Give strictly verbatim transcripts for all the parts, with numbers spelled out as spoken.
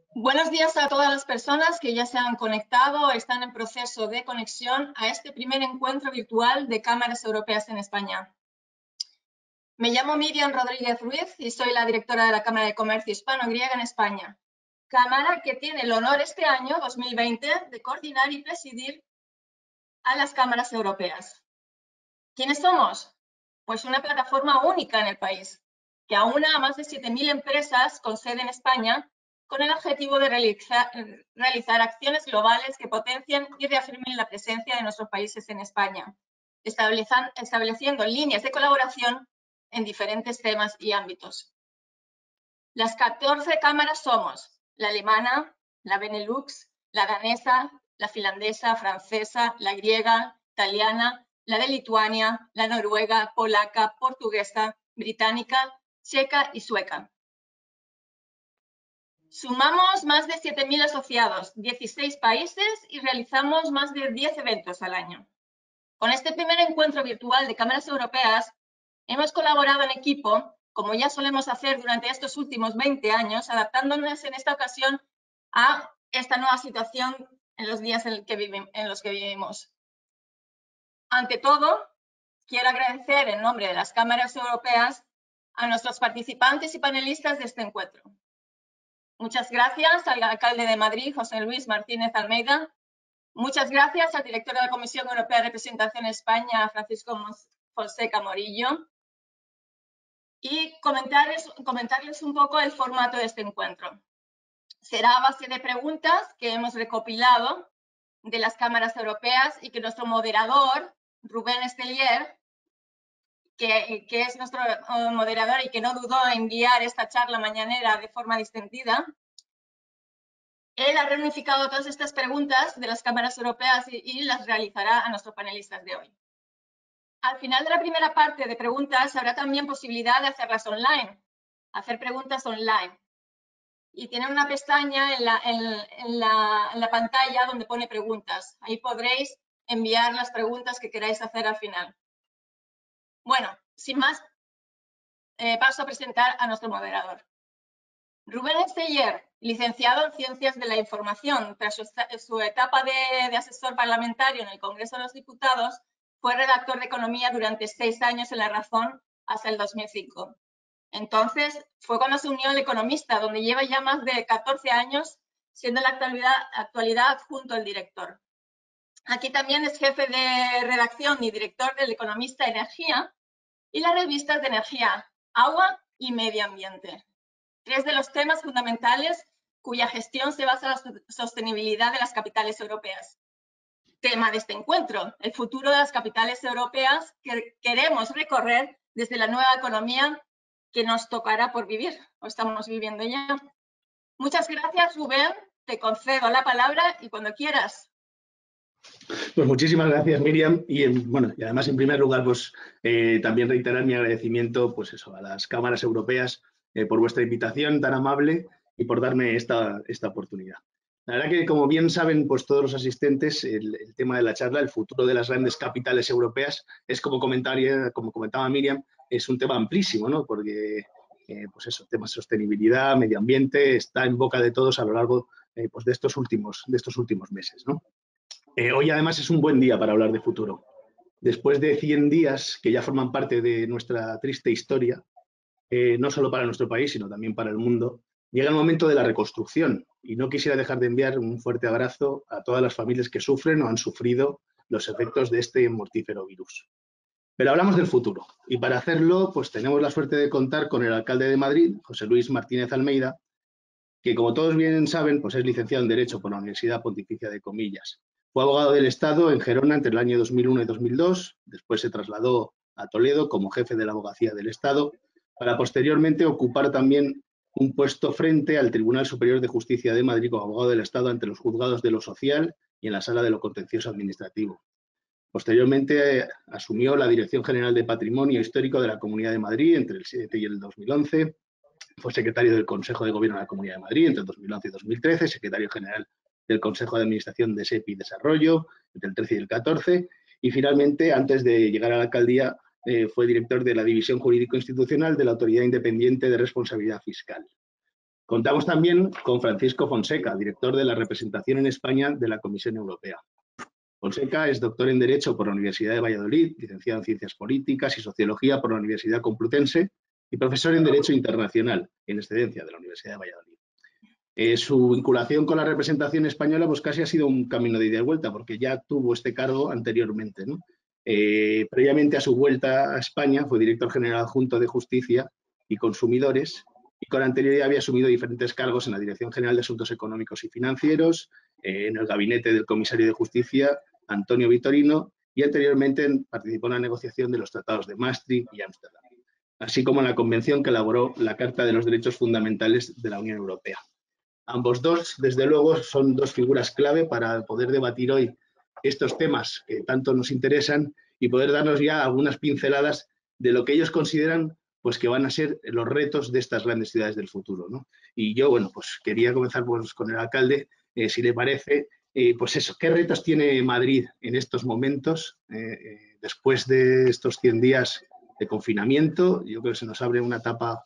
Buenos días a todas las personas que ya se han conectado o están en proceso de conexión a este primer encuentro virtual de cámaras europeas en España. Me llamo Miriam Rodríguez Ruiz y soy la directora de la Cámara de Comercio Hispano-Griega en España. Cámara que tiene el honor este año, dos mil veinte, de coordinar y presidir a las cámaras europeas. ¿Quiénes somos? Pues una plataforma única en el país, que aúna a más de siete mil empresas con sede en España, con el objetivo de realizar, realizar acciones globales que potencien y reafirmen la presencia de nuestros países en España, estableciendo líneas de colaboración en diferentes temas y ámbitos. Las catorce cámaras somos la alemana, la Benelux, la danesa, la finlandesa, francesa, la griega, italiana, la de Lituania, la noruega, polaca, portuguesa, británica, checa y sueca. Sumamos más de siete mil asociados, dieciséis países y realizamos más de diez eventos al año. Con este primer encuentro virtual de cámaras europeas, hemos colaborado en equipo, como ya solemos hacer durante estos últimos veinte años, adaptándonos en esta ocasión a esta nueva situación en los días en, que vivim, en los que vivimos. Ante todo, quiero agradecer en nombre de las cámaras europeas a nuestros participantes y panelistas de este encuentro. Muchas gracias al alcalde de Madrid, José Luis Martínez Almeida. Muchas gracias al director de la Comisión Europea de Representación en España, Francisco Fonseca Morillo. Y comentarles, comentarles un poco el formato de este encuentro. Será a base de preguntas que hemos recopilado de las cámaras europeas y que nuestro moderador, Rubén Estelier, que, que es nuestro moderador y que no dudó en enviar esta charla mañanera de forma distendida, él ha reunificado todas estas preguntas de las cámaras europeas y, y las realizará a nuestros panelistas de hoy. Al final de la primera parte de preguntas habrá también posibilidad de hacerlas online, hacer preguntas online. Y tiene una pestaña en la, en, en, la, en la pantalla donde pone preguntas. Ahí podréis enviar las preguntas que queráis hacer al final. Bueno, sin más, eh, paso a presentar a nuestro moderador. Rubén Estelier, licenciado en Ciencias de la Información, tras su, su etapa de, de asesor parlamentario en el Congreso de los Diputados, fue redactor de Economía durante seis años en La Razón hasta el dos mil cinco. Entonces, fue cuando se unió al Economista, donde lleva ya más de catorce años, siendo en la actualidad, actualidad junto al director. Aquí también es jefe de redacción y director del Economista Energía y las revistas de Energía, Agua y Medio Ambiente. Tres de los temas fundamentales cuya gestión se basa en la sostenibilidad de las capitales europeas. Tema de este encuentro, el futuro de las capitales europeas que queremos recorrer desde la nueva economía que nos tocará por vivir, o estamos viviendo ya. Muchas gracias, Rubén. Te concedo la palabra y cuando quieras. Pues muchísimas gracias, Miriam. Y, en, bueno, y además, en primer lugar, pues eh, también reiterar mi agradecimiento pues eso, a las cámaras europeas eh, por vuestra invitación tan amable y por darme esta, esta oportunidad. La verdad que, como bien saben pues todos los asistentes, el, el tema de la charla, el futuro de las grandes capitales europeas, es como, comentaria, como comentaba Miriam, es un tema amplísimo, ¿no? Porque eh, pues eso, temas de sostenibilidad, medio ambiente, está en boca de todos a lo largo eh, pues de, estos últimos, de estos últimos meses, ¿no? Eh, hoy además es un buen día para hablar de futuro. Después de cien días que ya forman parte de nuestra triste historia, eh, no solo para nuestro país, sino también para el mundo, llega el momento de la reconstrucción y no quisiera dejar de enviar un fuerte abrazo a todas las familias que sufren o han sufrido los efectos de este mortífero virus. Pero hablamos del futuro y para hacerlo pues tenemos la suerte de contar con el alcalde de Madrid, José Luis Martínez Almeida, que como todos bien saben pues es licenciado en Derecho por la Universidad Pontificia de Comillas. Fue abogado del Estado en Gerona entre el año dos mil uno y dos mil dos, después se trasladó a Toledo como jefe de la Abogacía del Estado, para posteriormente ocupar también un puesto frente al Tribunal Superior de Justicia de Madrid como abogado del Estado ante los juzgados de lo social y en la Sala de lo Contencioso Administrativo. Posteriormente eh, asumió la Dirección General de Patrimonio Histórico de la Comunidad de Madrid entre el siete y el dos mil once, fue secretario del Consejo de Gobierno de la Comunidad de Madrid entre el dos mil once y dos mil trece, secretario general del Consejo de Administración de S E P I Desarrollo entre el trece y el catorce, y finalmente, antes de llegar a la alcaldía, eh, fue director de la División Jurídico-Institucional de la Autoridad Independiente de Responsabilidad Fiscal. Contamos también con Francisco Fonseca, director de la representación en España de la Comisión Europea. Fonseca es doctor en Derecho por la Universidad de Valladolid, licenciado en Ciencias Políticas y Sociología por la Universidad Complutense y profesor en Derecho Internacional en excedencia de la Universidad de Valladolid. Eh, su vinculación con la representación española pues casi ha sido un camino de ida y vuelta, porque ya tuvo este cargo anteriormente, ¿no? Eh, previamente a su vuelta a España fue director general adjunto de Justicia y Consumidores y con anterioridad había asumido diferentes cargos en la Dirección General de Asuntos Económicos y Financieros, eh, en el gabinete del comisario de Justicia, Antonio Vitorino, y anteriormente participó en la negociación de los tratados de Maastricht y Ámsterdam, así como en la convención que elaboró la Carta de los Derechos Fundamentales de la Unión Europea. Ambos dos, desde luego, son dos figuras clave para poder debatir hoy estos temas que tanto nos interesan y poder darnos ya algunas pinceladas de lo que ellos consideran pues, que van a ser los retos de estas grandes ciudades del futuro, ¿no? Y yo, bueno, pues quería comenzar pues, con el alcalde, eh, si le parece, eh, pues eso, ¿qué retos tiene Madrid en estos momentos, eh, eh, después de estos cien días de confinamiento? Yo creo que se nos abre una etapa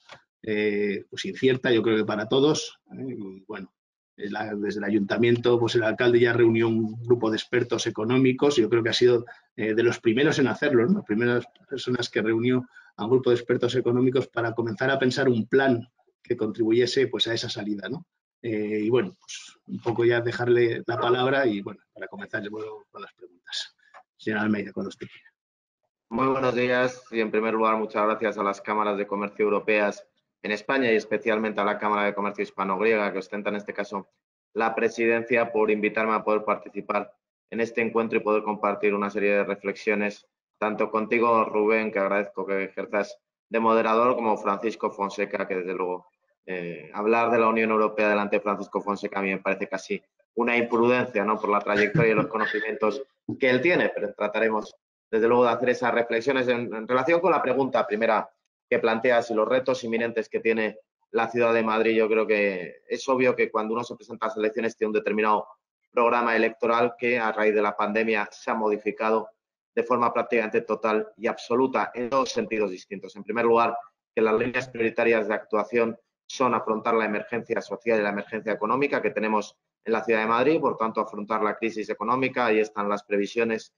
Eh, pues incierta, yo creo que para todos. ¿eh? Y bueno, la, desde el ayuntamiento, pues el alcalde ya reunió un grupo de expertos económicos, yo creo que ha sido eh, de los primeros en hacerlo, ¿no? Las primeras personas que reunió a un grupo de expertos económicos para comenzar a pensar un plan que contribuyese pues a esa salida, ¿no? Eh, y bueno, pues un poco ya dejarle la palabra y bueno, para comenzar luego con las preguntas. Señora Almeida, cuando usted quiera. Muy buenos días y en primer lugar muchas gracias a las cámaras de comercio europeas en España y especialmente a la Cámara de Comercio Hispano-Griega que ostenta en este caso la presidencia por invitarme a poder participar en este encuentro y poder compartir una serie de reflexiones tanto contigo Rubén, que agradezco que ejerzas de moderador, como Francisco Fonseca, que desde luego eh, hablar de la Unión Europea delante de Francisco Fonseca a mí me parece casi una imprudencia, ¿no? Por la trayectoria y los conocimientos que él tiene, pero trataremos desde luego de hacer esas reflexiones en, en relación con la pregunta primera que planteas y los retos inminentes que tiene la ciudad de Madrid. Yo creo que es obvio que cuando uno se presenta a las elecciones tiene un determinado programa electoral que a raíz de la pandemia se ha modificado de forma prácticamente total y absoluta en dos sentidos distintos. En primer lugar, que las líneas prioritarias de actuación son afrontar la emergencia social y la emergencia económica que tenemos en la ciudad de Madrid, por tanto afrontar la crisis económica. Ahí están las previsiones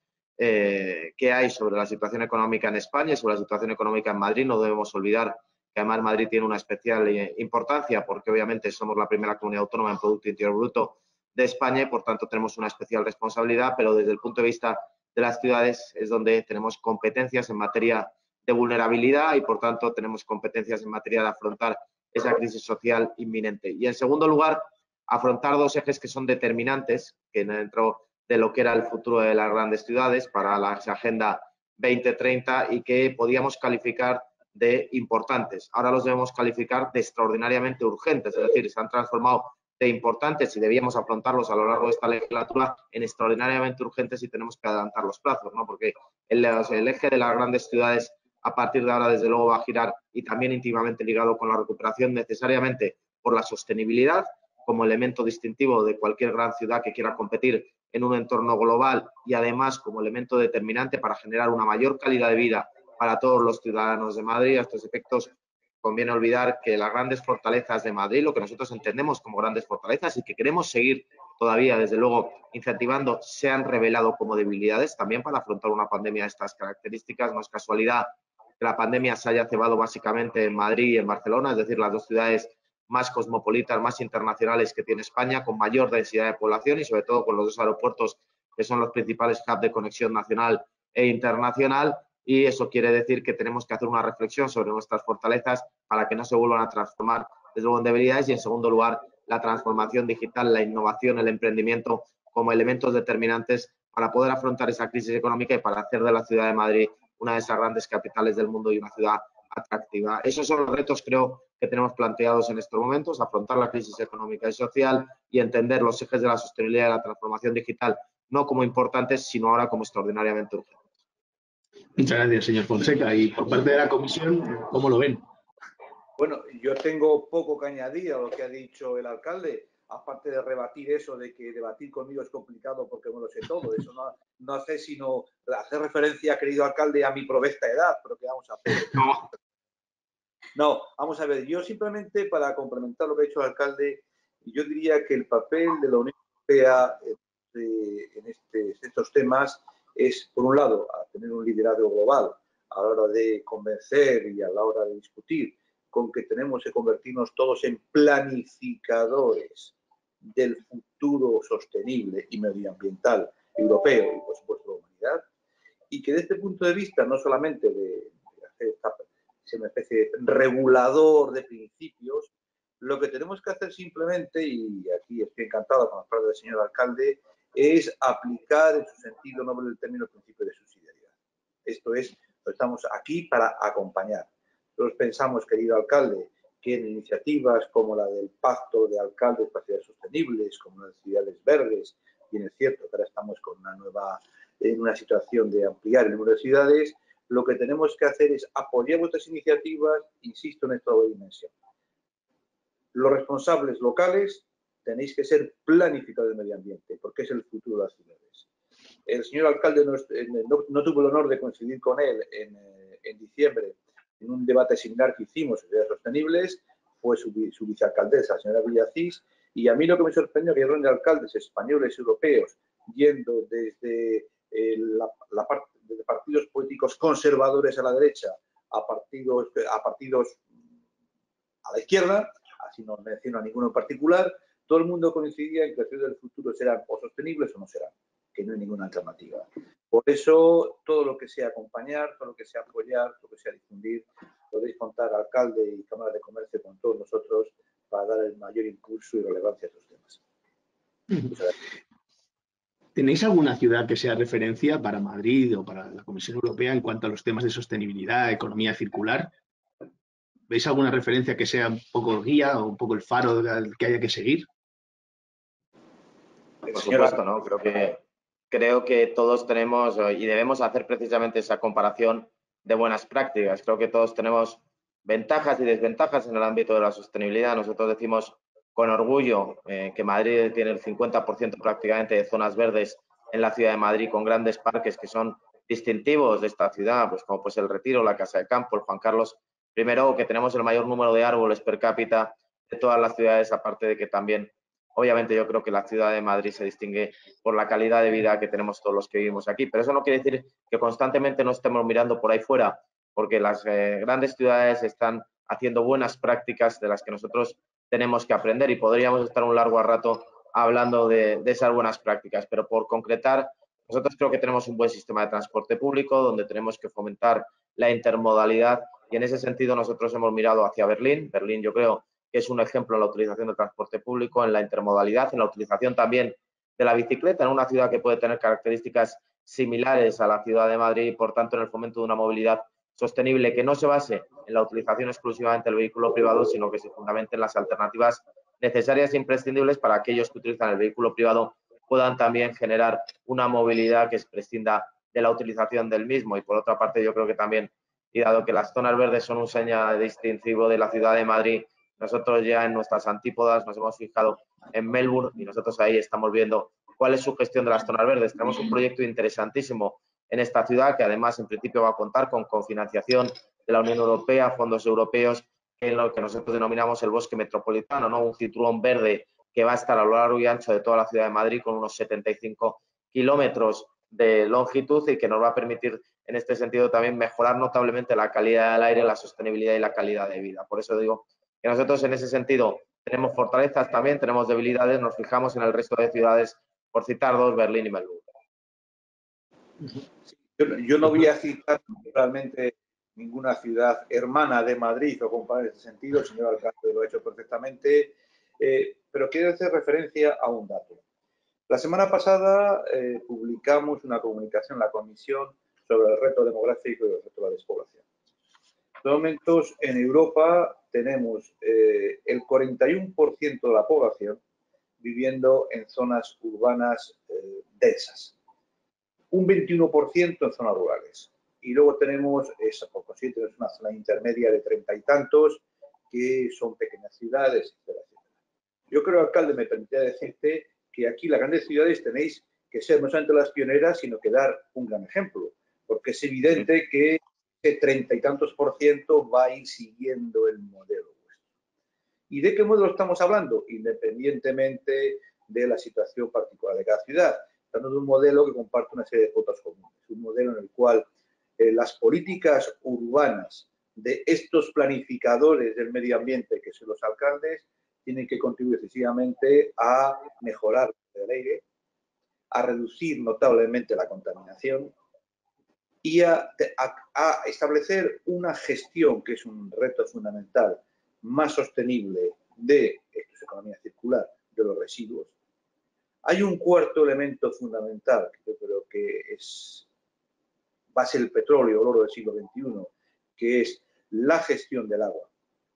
Eh, que hay sobre la situación económica en España y sobre la situación económica en Madrid. No debemos olvidar que además Madrid tiene una especial eh, importancia porque obviamente somos la primera comunidad autónoma en Producto Interior Bruto de España y por tanto tenemos una especial responsabilidad, pero desde el punto de vista de las ciudades es donde tenemos competencias en materia de vulnerabilidad y por tanto tenemos competencias en materia de afrontar esa crisis social inminente. Y en segundo lugar, afrontar dos ejes que son determinantes, que dentro de lo que era el futuro de las grandes ciudades para la Agenda veinte treinta y que podíamos calificar de importantes. Ahora los debemos calificar de extraordinariamente urgentes, es decir, se han transformado de importantes y debíamos afrontarlos a lo largo de esta legislatura en extraordinariamente urgentes y tenemos que adelantar los plazos, ¿no? Porque el, el eje de las grandes ciudades a partir de ahora desde luego va a girar y también íntimamente ligado con la recuperación necesariamente por la sostenibilidad como elemento distintivo de cualquier gran ciudad que quiera competir en un entorno global y además como elemento determinante para generar una mayor calidad de vida para todos los ciudadanos de Madrid. A estos efectos conviene olvidar que las grandes fortalezas de Madrid, lo que nosotros entendemos como grandes fortalezas y que queremos seguir todavía, desde luego, incentivando, se han revelado como debilidades también para afrontar una pandemia de estas características. No es casualidad que la pandemia se haya cebado básicamente en Madrid y en Barcelona, es decir, las dos ciudades más cosmopolitas, más internacionales que tiene España, con mayor densidad de población y sobre todo con los dos aeropuertos que son los principales hubs de conexión nacional e internacional. Y eso quiere decir que tenemos que hacer una reflexión sobre nuestras fortalezas para que no se vuelvan a transformar desde luego en debilidades y en segundo lugar la transformación digital, la innovación, el emprendimiento como elementos determinantes para poder afrontar esa crisis económica y para hacer de la ciudad de Madrid una de esas grandes capitales del mundo y una ciudad atractiva. Esos son los retos, creo, que tenemos planteados en estos momentos, afrontar la crisis económica y social y entender los ejes de la sostenibilidad y de la transformación digital no como importantes, sino ahora como extraordinariamente urgentes. Muchas gracias, señor Fonseca. Y por parte de la comisión, ¿cómo lo ven? Bueno, yo tengo poco que añadir a lo que ha dicho el alcalde, aparte de rebatir eso de que debatir conmigo es complicado porque no lo sé todo. Eso no, no hace sino hacer referencia, querido alcalde, a mi provesta edad, pero ¿qué vamos a hacer? No. No, vamos a ver, yo simplemente para complementar lo que ha dicho el alcalde, yo diría que el papel de la Unión Europea eh, en este, estos temas es, por un lado, a tener un liderazgo global a la hora de convencer y a la hora de discutir, con que tenemos que convertirnos todos en planificadores del futuro sostenible y medioambiental europeo y, por supuesto, de la humanidad, y que desde este punto de vista, no solamente de, de hacer esta, ser una especie de regulador de principios, lo que tenemos que hacer simplemente, y aquí estoy encantado con las palabras del señor alcalde, es aplicar en su sentido noble el término principio de subsidiariedad. Esto es, estamos aquí para acompañar. Nosotros pensamos, querido alcalde, que en iniciativas como la del Pacto de Alcaldes para Ciudades Sostenibles, como las ciudades verdes, bien es cierto que ahora estamos con una nueva, en una situación de ampliar el número de ciudades, lo que tenemos que hacer es apoyar vuestras iniciativas, insisto en esta doble dimensión. Los responsables locales tenéis que ser planificadores del medio ambiente, porque es el futuro de las ciudades. El señor alcalde no, no, no tuvo el honor de coincidir con él en, en diciembre en un debate similar que hicimos sobre ciudades sostenibles, fue su, su vicealcaldesa, la señora Villacís, y a mí lo que me sorprendió que hay de alcaldes españoles y europeos yendo desde, eh, la, la parte, desde partidos políticos conservadores a la derecha a partidos, a partidos a la izquierda, así no menciono a ninguno en particular, todo el mundo coincidía en que las ciudades del futuro serán o sostenibles o no serán, que no hay ninguna alternativa. Por eso, todo lo que sea acompañar, todo lo que sea apoyar, todo lo que sea difundir, podéis contar, alcalde y Cámara de Comercio, con todos nosotros para dar el mayor impulso y relevancia a estos temas. Muchas gracias. ¿Tenéis alguna ciudad que sea referencia para Madrid o para la Comisión Europea en cuanto a los temas de sostenibilidad, economía circular? ¿Veis alguna referencia que sea un poco guía o un poco el faro que haya que seguir? Por supuesto, ¿no? Creo que, creo que todos tenemos y debemos hacer precisamente esa comparación de buenas prácticas. Creo que todos tenemos ventajas y desventajas en el ámbito de la sostenibilidad. Nosotros decimos con orgullo eh, que Madrid tiene el cincuenta por ciento prácticamente de zonas verdes en la ciudad de Madrid, con grandes parques que son distintivos de esta ciudad, pues como pues el Retiro, la Casa de Campo, el Juan Carlos primero, que tenemos el mayor número de árboles per cápita de todas las ciudades, aparte de que también, obviamente yo creo que la ciudad de Madrid se distingue por la calidad de vida que tenemos todos los que vivimos aquí, pero eso no quiere decir que constantemente no estemos mirando por ahí fuera, porque las eh, grandes ciudades están haciendo buenas prácticas de las que nosotros tenemos que aprender y podríamos estar un largo rato hablando de, de esas buenas prácticas, pero por concretar, nosotros creo que tenemos un buen sistema de transporte público donde tenemos que fomentar la intermodalidad y en ese sentido nosotros hemos mirado hacia Berlín. Berlín yo creo que es un ejemplo en la utilización del transporte público, en la intermodalidad, en la utilización también de la bicicleta en una ciudad que puede tener características similares a la ciudad de Madrid y por tanto en el fomento de una movilidad sostenible que no se base en la utilización exclusivamente del vehículo privado, sino que se fundamente en las alternativas necesarias e imprescindibles para aquellos que utilizan el vehículo privado puedan también generar una movilidad que se prescinda de la utilización del mismo. Y por otra parte, yo creo que también, y dado que las zonas verdes son un señal distintivo de la ciudad de Madrid, nosotros ya en nuestras antípodas nos hemos fijado en Melbourne y nosotros ahí estamos viendo cuál es su gestión de las zonas verdes. Tenemos un proyecto interesantísimo en esta ciudad que además en principio va a contar con cofinanciación de la Unión Europea, fondos europeos, que es lo que nosotros denominamos el bosque metropolitano, ¿no? Un cinturón verde que va a estar a lo largo y ancho de toda la ciudad de Madrid con unos setenta y cinco kilómetros de longitud y que nos va a permitir en este sentido también mejorar notablemente la calidad del aire, la sostenibilidad y la calidad de vida. Por eso digo que nosotros en ese sentido tenemos fortalezas también, tenemos debilidades, nos fijamos en el resto de ciudades, por citar dos, Berlín y Melbourne. Yo, yo no voy a citar realmente ninguna ciudad hermana de Madrid o comparar en ese sentido, el señor alcalde lo ha hecho perfectamente, eh, pero quiero hacer referencia a un dato. La semana pasada eh, publicamos una comunicación en la Comisión sobre el reto demográfico y el reto de la despoblación. En estos momentos en Europa tenemos eh, el cuarenta y uno por ciento de la población viviendo en zonas urbanas eh, densas, un veintiuno por ciento en zonas rurales. Y luego tenemos, esa por consiguiente, es una zona intermedia de treinta y tantos, que son pequeñas ciudades, etcétera, etcétera. Yo creo, alcalde, me permitiría decirte que aquí las grandes ciudades tenéis que ser no solamente las pioneras, sino que dar un gran ejemplo, porque es evidente que ese treinta y tantos por ciento va a ir siguiendo el modelo vuestro. ¿Y de qué modelo estamos hablando? Independientemente de la situación particular de cada ciudad. Estamos de un modelo que comparte una serie de cuotas comunes. Un modelo en el cual eh, las políticas urbanas de estos planificadores del medio ambiente, que son los alcaldes, tienen que contribuir decisivamente a mejorar el aire, a reducir notablemente la contaminación y a, a, a establecer una gestión, que es un reto fundamental, más sostenible de, esto es economía circular, de los residuos. Hay un cuarto elemento fundamental, que yo creo que es, va a ser el petróleo, el oro del siglo veintiuno, que es la gestión del agua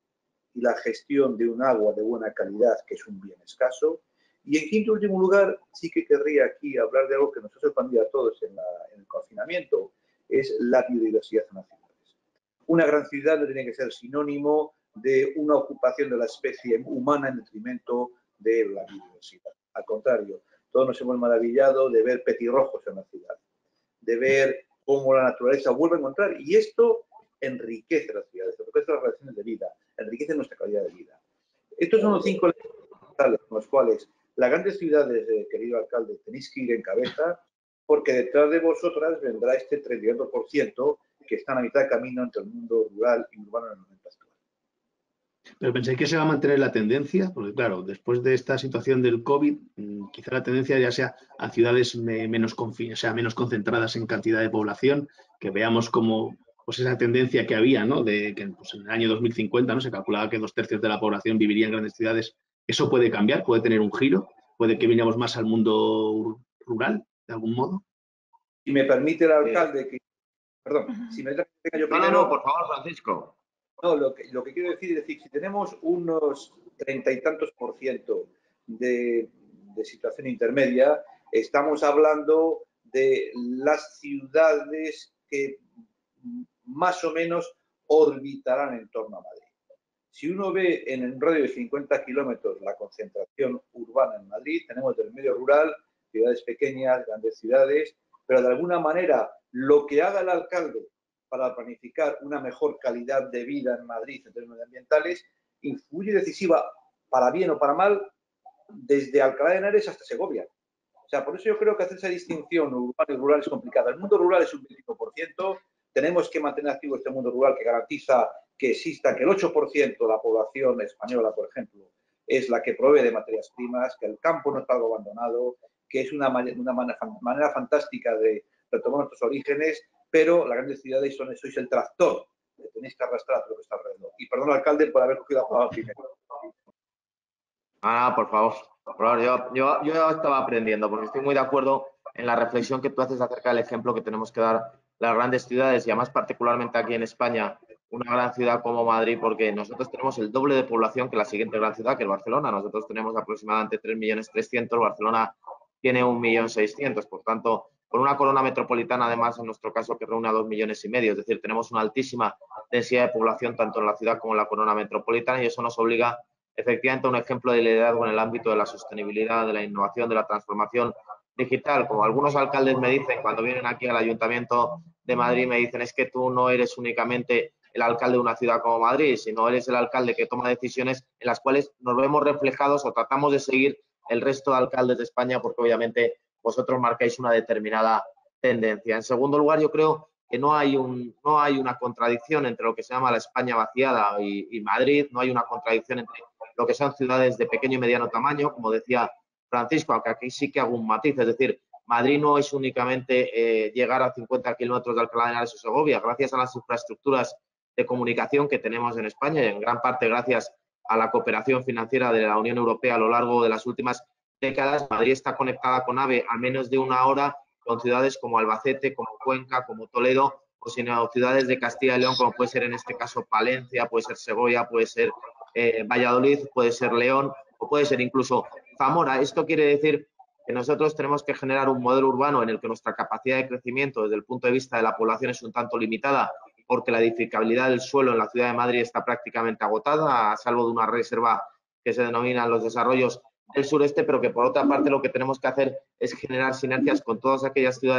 y la gestión de un agua de buena calidad, que es un bien escaso. Y en quinto y último lugar, sí que querría aquí hablar de algo que nos ha sorprendido a todos en, la, en el confinamiento, es la biodiversidad en las ciudades. Una gran ciudad no tiene que ser sinónimo de una ocupación de la especie humana en detrimento de la biodiversidad. Al contrario, todos nos hemos maravillado de ver petirrojos en la ciudad, de ver cómo la naturaleza vuelve a encontrar. Y esto enriquece las ciudades, enriquece las relaciones de vida, enriquece nuestra calidad de vida. Estos son los cinco elementos con los cuales las grandes ciudades, eh, querido alcalde, tenéis que ir en cabeza, porque detrás de vosotras vendrá este treinta y dos por ciento que está a mitad de camino entre el mundo rural y urbano en el momento actual. ¿Pero pensáis que se va a mantener la tendencia? Porque claro, después de esta situación del COVID, quizá la tendencia ya sea a ciudades menos, o sea, menos concentradas en cantidad de población, que veamos como pues esa tendencia que había, ¿no? De que pues, en el año dos mil cincuenta, ¿no? Se calculaba que dos tercios de la población viviría en grandes ciudades. ¿Eso puede cambiar? ¿Puede tener un giro? ¿Puede que viniéramos más al mundo rural, de algún modo? Si me permite el alcalde que... Perdón, si me permite que yo primero... No, no, no, por favor, Francisco. No, lo que, lo que quiero decir es decir, si tenemos unos treinta y tantos por ciento de, de situación intermedia, estamos hablando de las ciudades que más o menos orbitarán en torno a Madrid. Si uno ve en un radio de cincuenta kilómetros la concentración urbana en Madrid, tenemos del medio rural, ciudades pequeñas, grandes ciudades, pero de alguna manera lo que haga el alcalde para planificar una mejor calidad de vida en Madrid en términos ambientales, influye decisiva, para bien o para mal, desde Alcalá de Henares hasta Segovia. O sea, por eso yo creo que hacer esa distinción urbano y rural es complicada. El mundo rural es un veinticinco por ciento, tenemos que mantener activo este mundo rural que garantiza que exista, que el ocho por ciento de la población española, por ejemplo, es la que provee de materias primas, que el campo no está algo abandonado, que es una, una manera fantástica de retomar nuestros orígenes, pero las grandes ciudades son, sois el tractor, que tenéis que arrastrar lo que está alrededor. Y perdón, alcalde, por haber cogido la palabra primero. Ah, por favor, por favor, yo, yo, yo estaba aprendiendo, porque estoy muy de acuerdo en la reflexión que tú haces acerca del ejemplo que tenemos que dar las grandes ciudades, y además particularmente aquí en España, una gran ciudad como Madrid, porque nosotros tenemos el doble de población que la siguiente gran ciudad, que es Barcelona. Nosotros tenemos aproximadamente tres millones trescientos mil, Barcelona tiene un millón seiscientos mil, por tanto, con una corona metropolitana, además, en nuestro caso, que reúne a dos millones y medio, es decir, tenemos una altísima densidad de población tanto en la ciudad como en la corona metropolitana, y eso nos obliga efectivamente a un ejemplo de liderazgo en el ámbito de la sostenibilidad, de la innovación, de la transformación digital. Como algunos alcaldes me dicen cuando vienen aquí al Ayuntamiento de Madrid, me dicen, es que tú no eres únicamente el alcalde de una ciudad como Madrid, sino eres el alcalde que toma decisiones en las cuales nos vemos reflejados o tratamos de seguir el resto de alcaldes de España, porque obviamente vosotros marcáis una determinada tendencia. En segundo lugar, yo creo que no hay, un, no hay una contradicción entre lo que se llama la España vaciada y, y Madrid, no hay una contradicción entre lo que son ciudades de pequeño y mediano tamaño, como decía Francisco, aunque aquí sí que hago un matiz, es decir, Madrid no es únicamente eh, llegar a cincuenta kilómetros de Alcalá de Henares o Segovia, gracias a las infraestructuras de comunicación que tenemos en España y en gran parte gracias a la cooperación financiera de la Unión Europea a lo largo de las últimas décadas, Madrid está conectada con AVE a menos de una hora con ciudades como Albacete, como Cuenca, como Toledo, o sino ciudades de Castilla y León, como puede ser en este caso Palencia, puede ser Segovia, puede ser eh, Valladolid, puede ser León o puede ser incluso Zamora. Esto quiere decir que nosotros tenemos que generar un modelo urbano en el que nuestra capacidad de crecimiento desde el punto de vista de la población es un tanto limitada, porque la edificabilidad del suelo en la ciudad de Madrid está prácticamente agotada, a salvo de una reserva que se denominan los desarrollos del sureste, pero que por otra parte lo que tenemos que hacer es generar sinergias con todas aquellas ciudades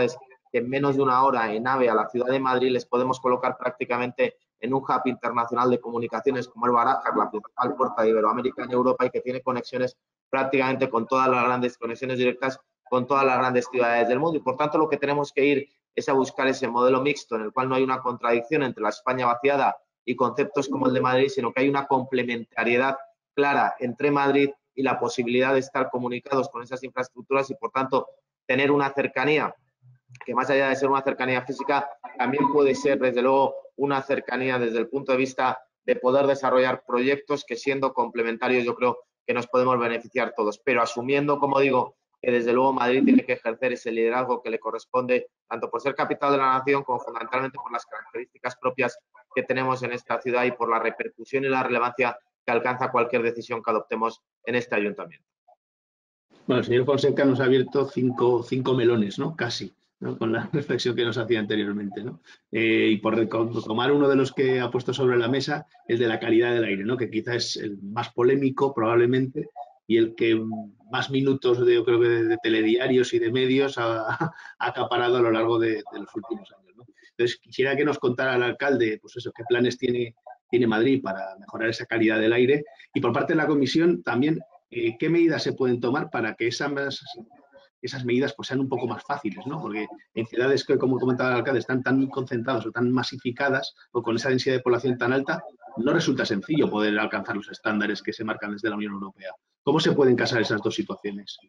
que en menos de una hora en AVE a la ciudad de Madrid les podemos colocar prácticamente en un hub internacional de comunicaciones como el Barajas, la principal puerta de Iberoamérica en Europa y que tiene conexiones prácticamente con todas las grandes conexiones directas con todas las grandes ciudades del mundo. Y por tanto lo que tenemos que ir es a buscar ese modelo mixto en el cual no hay una contradicción entre la España vaciada y conceptos como el de Madrid, sino que hay una complementariedad clara entre Madrid y la posibilidad de estar comunicados con esas infraestructuras y por tanto tener una cercanía que más allá de ser una cercanía física, también puede ser, desde luego, una cercanía desde el punto de vista de poder desarrollar proyectos que, siendo complementarios, yo creo que nos podemos beneficiar todos, pero asumiendo, como digo, que desde luego Madrid tiene que ejercer ese liderazgo que le corresponde, tanto por ser capital de la nación como fundamentalmente por las características propias que tenemos en esta ciudad y por la repercusión y la relevancia que alcanza cualquier decisión que adoptemos en este ayuntamiento. Bueno, el señor Fonseca nos ha abierto cinco, cinco melones, ¿no? Casi, ¿no? Con la reflexión que nos hacía anteriormente, ¿no? Eh, y por tomar uno de los que ha puesto sobre la mesa, el de la calidad del aire, ¿no? Que quizá es el más polémico probablemente y el que más minutos de, yo creo que de, de telediarios y de medios ha, ha acaparado a lo largo de, de los últimos años, ¿no? Entonces, quisiera que nos contara el alcalde, pues eso, qué planes tiene, tiene Madrid para mejorar esa calidad del aire y por parte de la comisión también, Eh, ¿qué medidas se pueden tomar para que esas, esas medidas pues, sean un poco más fáciles, ¿no? Porque en ciudades que, como comentaba el alcalde, están tan concentradas o tan masificadas o con esa densidad de población tan alta, no resulta sencillo poder alcanzar los estándares que se marcan desde la Unión Europea. ¿Cómo se pueden casar esas dos situaciones?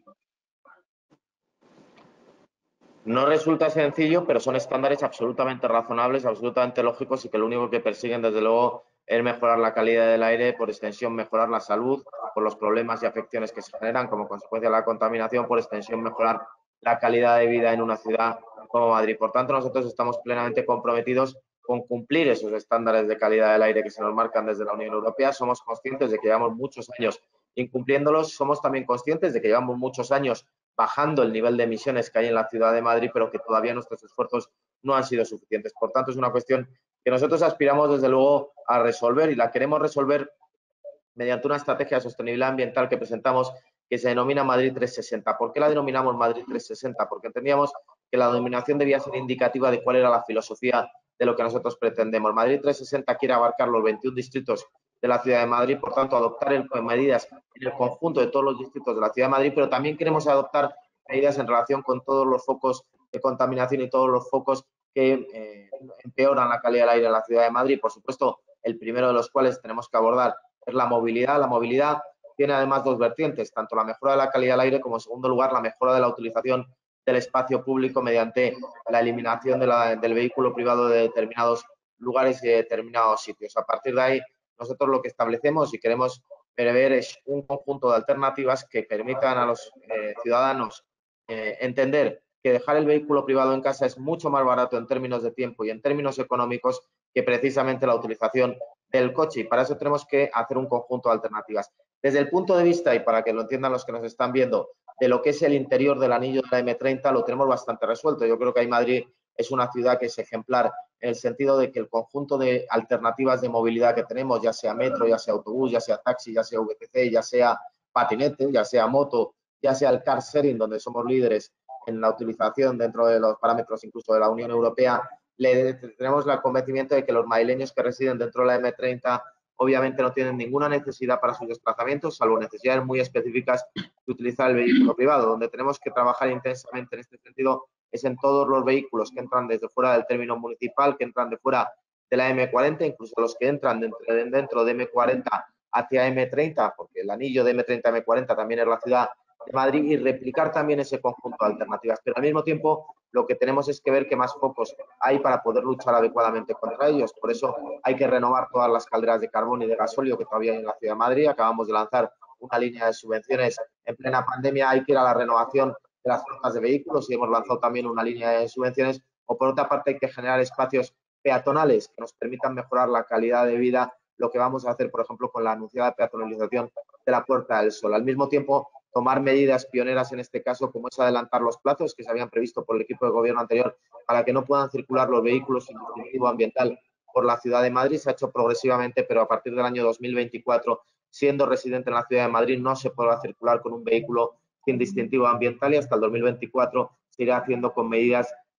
No resulta sencillo, pero son estándares absolutamente razonables, absolutamente lógicos y que lo único que persiguen, desde luego, es mejorar la calidad del aire, por extensión mejorar la salud, por los problemas y afecciones que se generan como consecuencia de la contaminación, por extensión mejorar la calidad de vida en una ciudad como Madrid. Por tanto, nosotros estamos plenamente comprometidos con cumplir esos estándares de calidad del aire que se nos marcan desde la Unión Europea. Somos conscientes de que llevamos muchos años incumpliéndolos, somos también conscientes de que llevamos muchos años bajando el nivel de emisiones que hay en la ciudad de Madrid, pero que todavía nuestros esfuerzos no han sido suficientes. Por tanto, es una cuestión que nosotros aspiramos, desde luego, a resolver y la queremos resolver mediante una estrategia de sostenibilidad ambiental que presentamos que se denomina Madrid trescientos sesenta. ¿Por qué la denominamos Madrid trescientos sesenta? Porque entendíamos que la denominación debía ser indicativa de cuál era la filosofía de lo que nosotros pretendemos. Madrid trescientos sesenta quiere abarcar los veintiún distritos de la ciudad de Madrid, por tanto, adoptar el, medidas en el conjunto de todos los distritos de la ciudad de Madrid, pero también queremos adoptar medidas en relación con todos los focos de contaminación y todos los focos que eh, empeoran la calidad del aire en la ciudad de Madrid. Por supuesto, el primero de los cuales tenemos que abordar es la movilidad. La movilidad tiene además dos vertientes, tanto la mejora de la calidad del aire como, en segundo lugar, la mejora de la utilización del espacio público mediante la eliminación de la, del vehículo privado de determinados lugares y de determinados sitios. A partir de ahí, nosotros lo que establecemos y queremos prever es un conjunto de alternativas que permitan a los eh, ciudadanos eh, entender que dejar el vehículo privado en casa es mucho más barato en términos de tiempo y en términos económicos que precisamente la utilización del coche. Y para eso tenemos que hacer un conjunto de alternativas. Desde el punto de vista, y para que lo entiendan los que nos están viendo, de lo que es el interior del anillo de la eme treinta, lo tenemos bastante resuelto. Yo creo que ahí Madrid es una ciudad que es ejemplar en el sentido de que el conjunto de alternativas de movilidad que tenemos, ya sea metro, ya sea autobús, ya sea taxi, ya sea ve te ce, ya sea patinete, ya sea moto, ya sea el car sharing, donde somos líderes en la utilización dentro de los parámetros incluso de la Unión Europea, le, tenemos el convencimiento de que los madrileños que residen dentro de la eme treinta obviamente no tienen ninguna necesidad para sus desplazamientos, salvo necesidades muy específicas de utilizar el vehículo privado. Donde tenemos que trabajar intensamente en este sentido es en todos los vehículos que entran desde fuera del término municipal, que entran de fuera de la eme cuarenta, incluso los que entran dentro, dentro de eme cuarenta hacia eme treinta, porque el anillo de eme treinta a eme cuarenta también es la ciudad de Madrid, y replicar también ese conjunto de alternativas. Pero al mismo tiempo lo que tenemos es que ver qué más focos hay para poder luchar adecuadamente contra ellos. Por eso hay que renovar todas las calderas de carbón y de gasóleo que todavía hay en la ciudad de Madrid. Acabamos de lanzar una línea de subvenciones en plena pandemia. Hay que ir a la renovación de las flotas de vehículos y hemos lanzado también una línea de subvenciones. O por otra parte hay que generar espacios peatonales que nos permitan mejorar la calidad de vida, lo que vamos a hacer, por ejemplo, con la anunciada peatonalización de la Puerta del Sol. Al mismo tiempo, tomar medidas pioneras en este caso, como es adelantar los plazos que se habían previsto por el equipo de gobierno anterior para que no puedan circular los vehículos sin distintivo ambiental por la ciudad de Madrid. Se ha hecho progresivamente, pero a partir del año dos mil veinticuatro, siendo residente en la ciudad de Madrid, no se podrá circular con un vehículo sin distintivo ambiental y hasta el dos mil veinticuatro se irá haciendo con medidas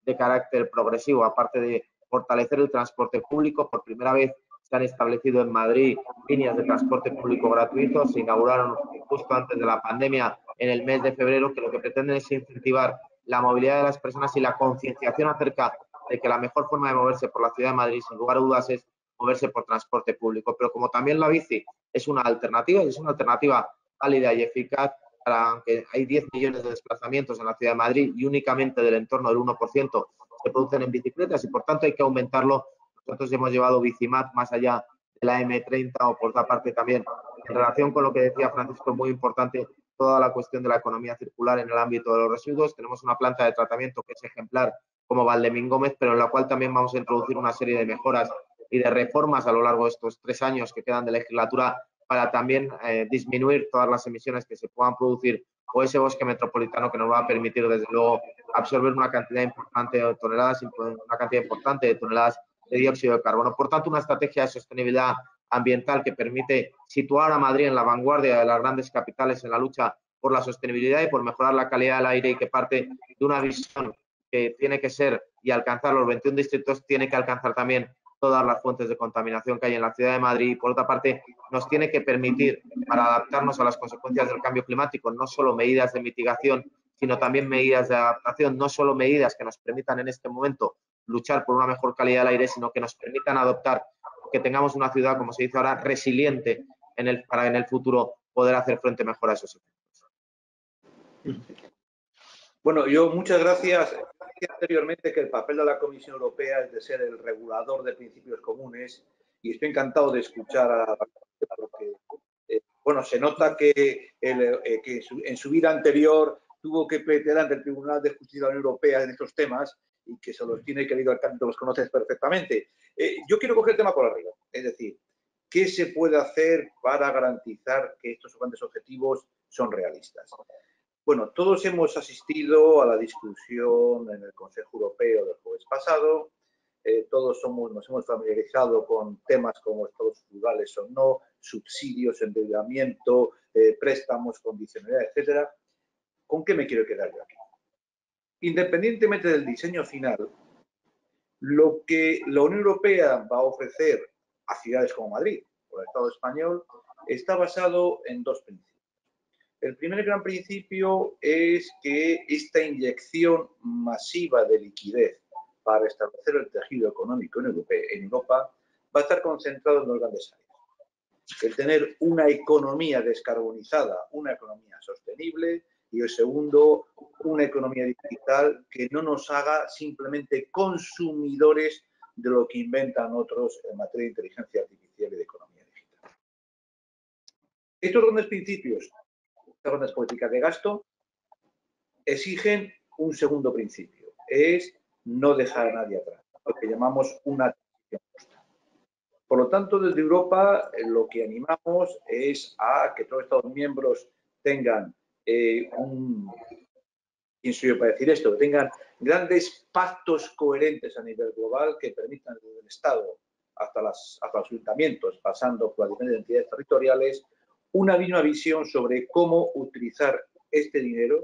de carácter progresivo, aparte de fortalecer el transporte público. Por primera vez se han establecido en Madrid líneas de transporte público gratuitos, se inauguraron justo antes de la pandemia en el mes de febrero, que lo que pretenden es incentivar la movilidad de las personas y la concienciación acerca de que la mejor forma de moverse por la ciudad de Madrid, sin lugar a dudas, es moverse por transporte público. Pero como también la bici es una alternativa, y es una alternativa válida y eficaz, para, aunque hay diez millones de desplazamientos en la ciudad de Madrid y únicamente del entorno del uno por ciento se producen en bicicletas y por tanto hay que aumentarlo. Nosotros hemos llevado Bicimat más allá de la eme treinta o por otra parte también en relación con lo que decía Francisco, es muy importante toda la cuestión de la economía circular en el ámbito de los residuos. Tenemos una planta de tratamiento que es ejemplar como Valdemín Gómez, pero en la cual también vamos a introducir una serie de mejoras y de reformas a lo largo de estos tres años que quedan de legislatura para también eh, disminuir todas las emisiones que se puedan producir, o ese bosque metropolitano que nos va a permitir, desde luego, absorber una cantidad importante de toneladas, una cantidad importante de toneladas de dióxido de carbono. Por tanto, una estrategia de sostenibilidad ambiental que permite situar a Madrid en la vanguardia de las grandes capitales en la lucha por la sostenibilidad y por mejorar la calidad del aire, y que parte de una visión que tiene que ser y alcanzar los veintiún distritos, tiene que alcanzar también todas las fuentes de contaminación que hay en la ciudad de Madrid. Y por otra parte, nos tiene que permitir, para adaptarnos a las consecuencias del cambio climático, no solo medidas de mitigación, sino también medidas de adaptación, no solo medidas que nos permitan en este momento luchar por una mejor calidad del aire, sino que nos permitan adoptar, que tengamos una ciudad, como se dice ahora, resiliente en el, para en el futuro poder hacer frente mejor a esos efectos. Bueno, yo muchas gracias. Decía anteriormente que el papel de la Comisión Europea es de ser el regulador de principios comunes, y estoy encantado de escuchar a la porque, eh, bueno, se nota que, el, eh, que en, su, en su vida anterior tuvo que pleitear ante el Tribunal de Justicia de la Unión Europea en estos temas y que se los tiene querido al canto, los conoces perfectamente. Eh, yo quiero coger el tema por arriba, es decir, ¿qué se puede hacer para garantizar que estos grandes objetivos son realistas? Bueno, todos hemos asistido a la discusión en el Consejo Europeo del jueves pasado. Eh, todos somos, nos hemos familiarizado con temas como estados rurales o no, subsidios, endeudamiento, eh, préstamos, condicionalidad, etcétera. ¿Con qué me quiero quedar yo aquí? Independientemente del diseño final, lo que la Unión Europea va a ofrecer a ciudades como Madrid o el Estado español está basado en dos principios. El primer gran principio es que esta inyección masiva de liquidez para establecer el tejido económico en Europa, en Europa va a estar concentrado en dos grandes áreas. El tener una economía descarbonizada, una economía sostenible, y el segundo, una economía digital que no nos haga simplemente consumidores de lo que inventan otros en materia de inteligencia artificial y de economía digital. Estos grandes principios, estas grandes políticas de gasto, exigen un segundo principio, es no dejar a nadie atrás, lo que llamamos una transición justa. Por lo tanto, desde Europa lo que animamos es a que todos los Estados miembros tengan eh, un, ¿quién soy yo para decir esto?, que tengan grandes pactos coherentes a nivel global que permitan desde el Estado hasta, las, hasta los ayuntamientos, pasando por las diferentes entidades territoriales, una misma visión sobre cómo utilizar este dinero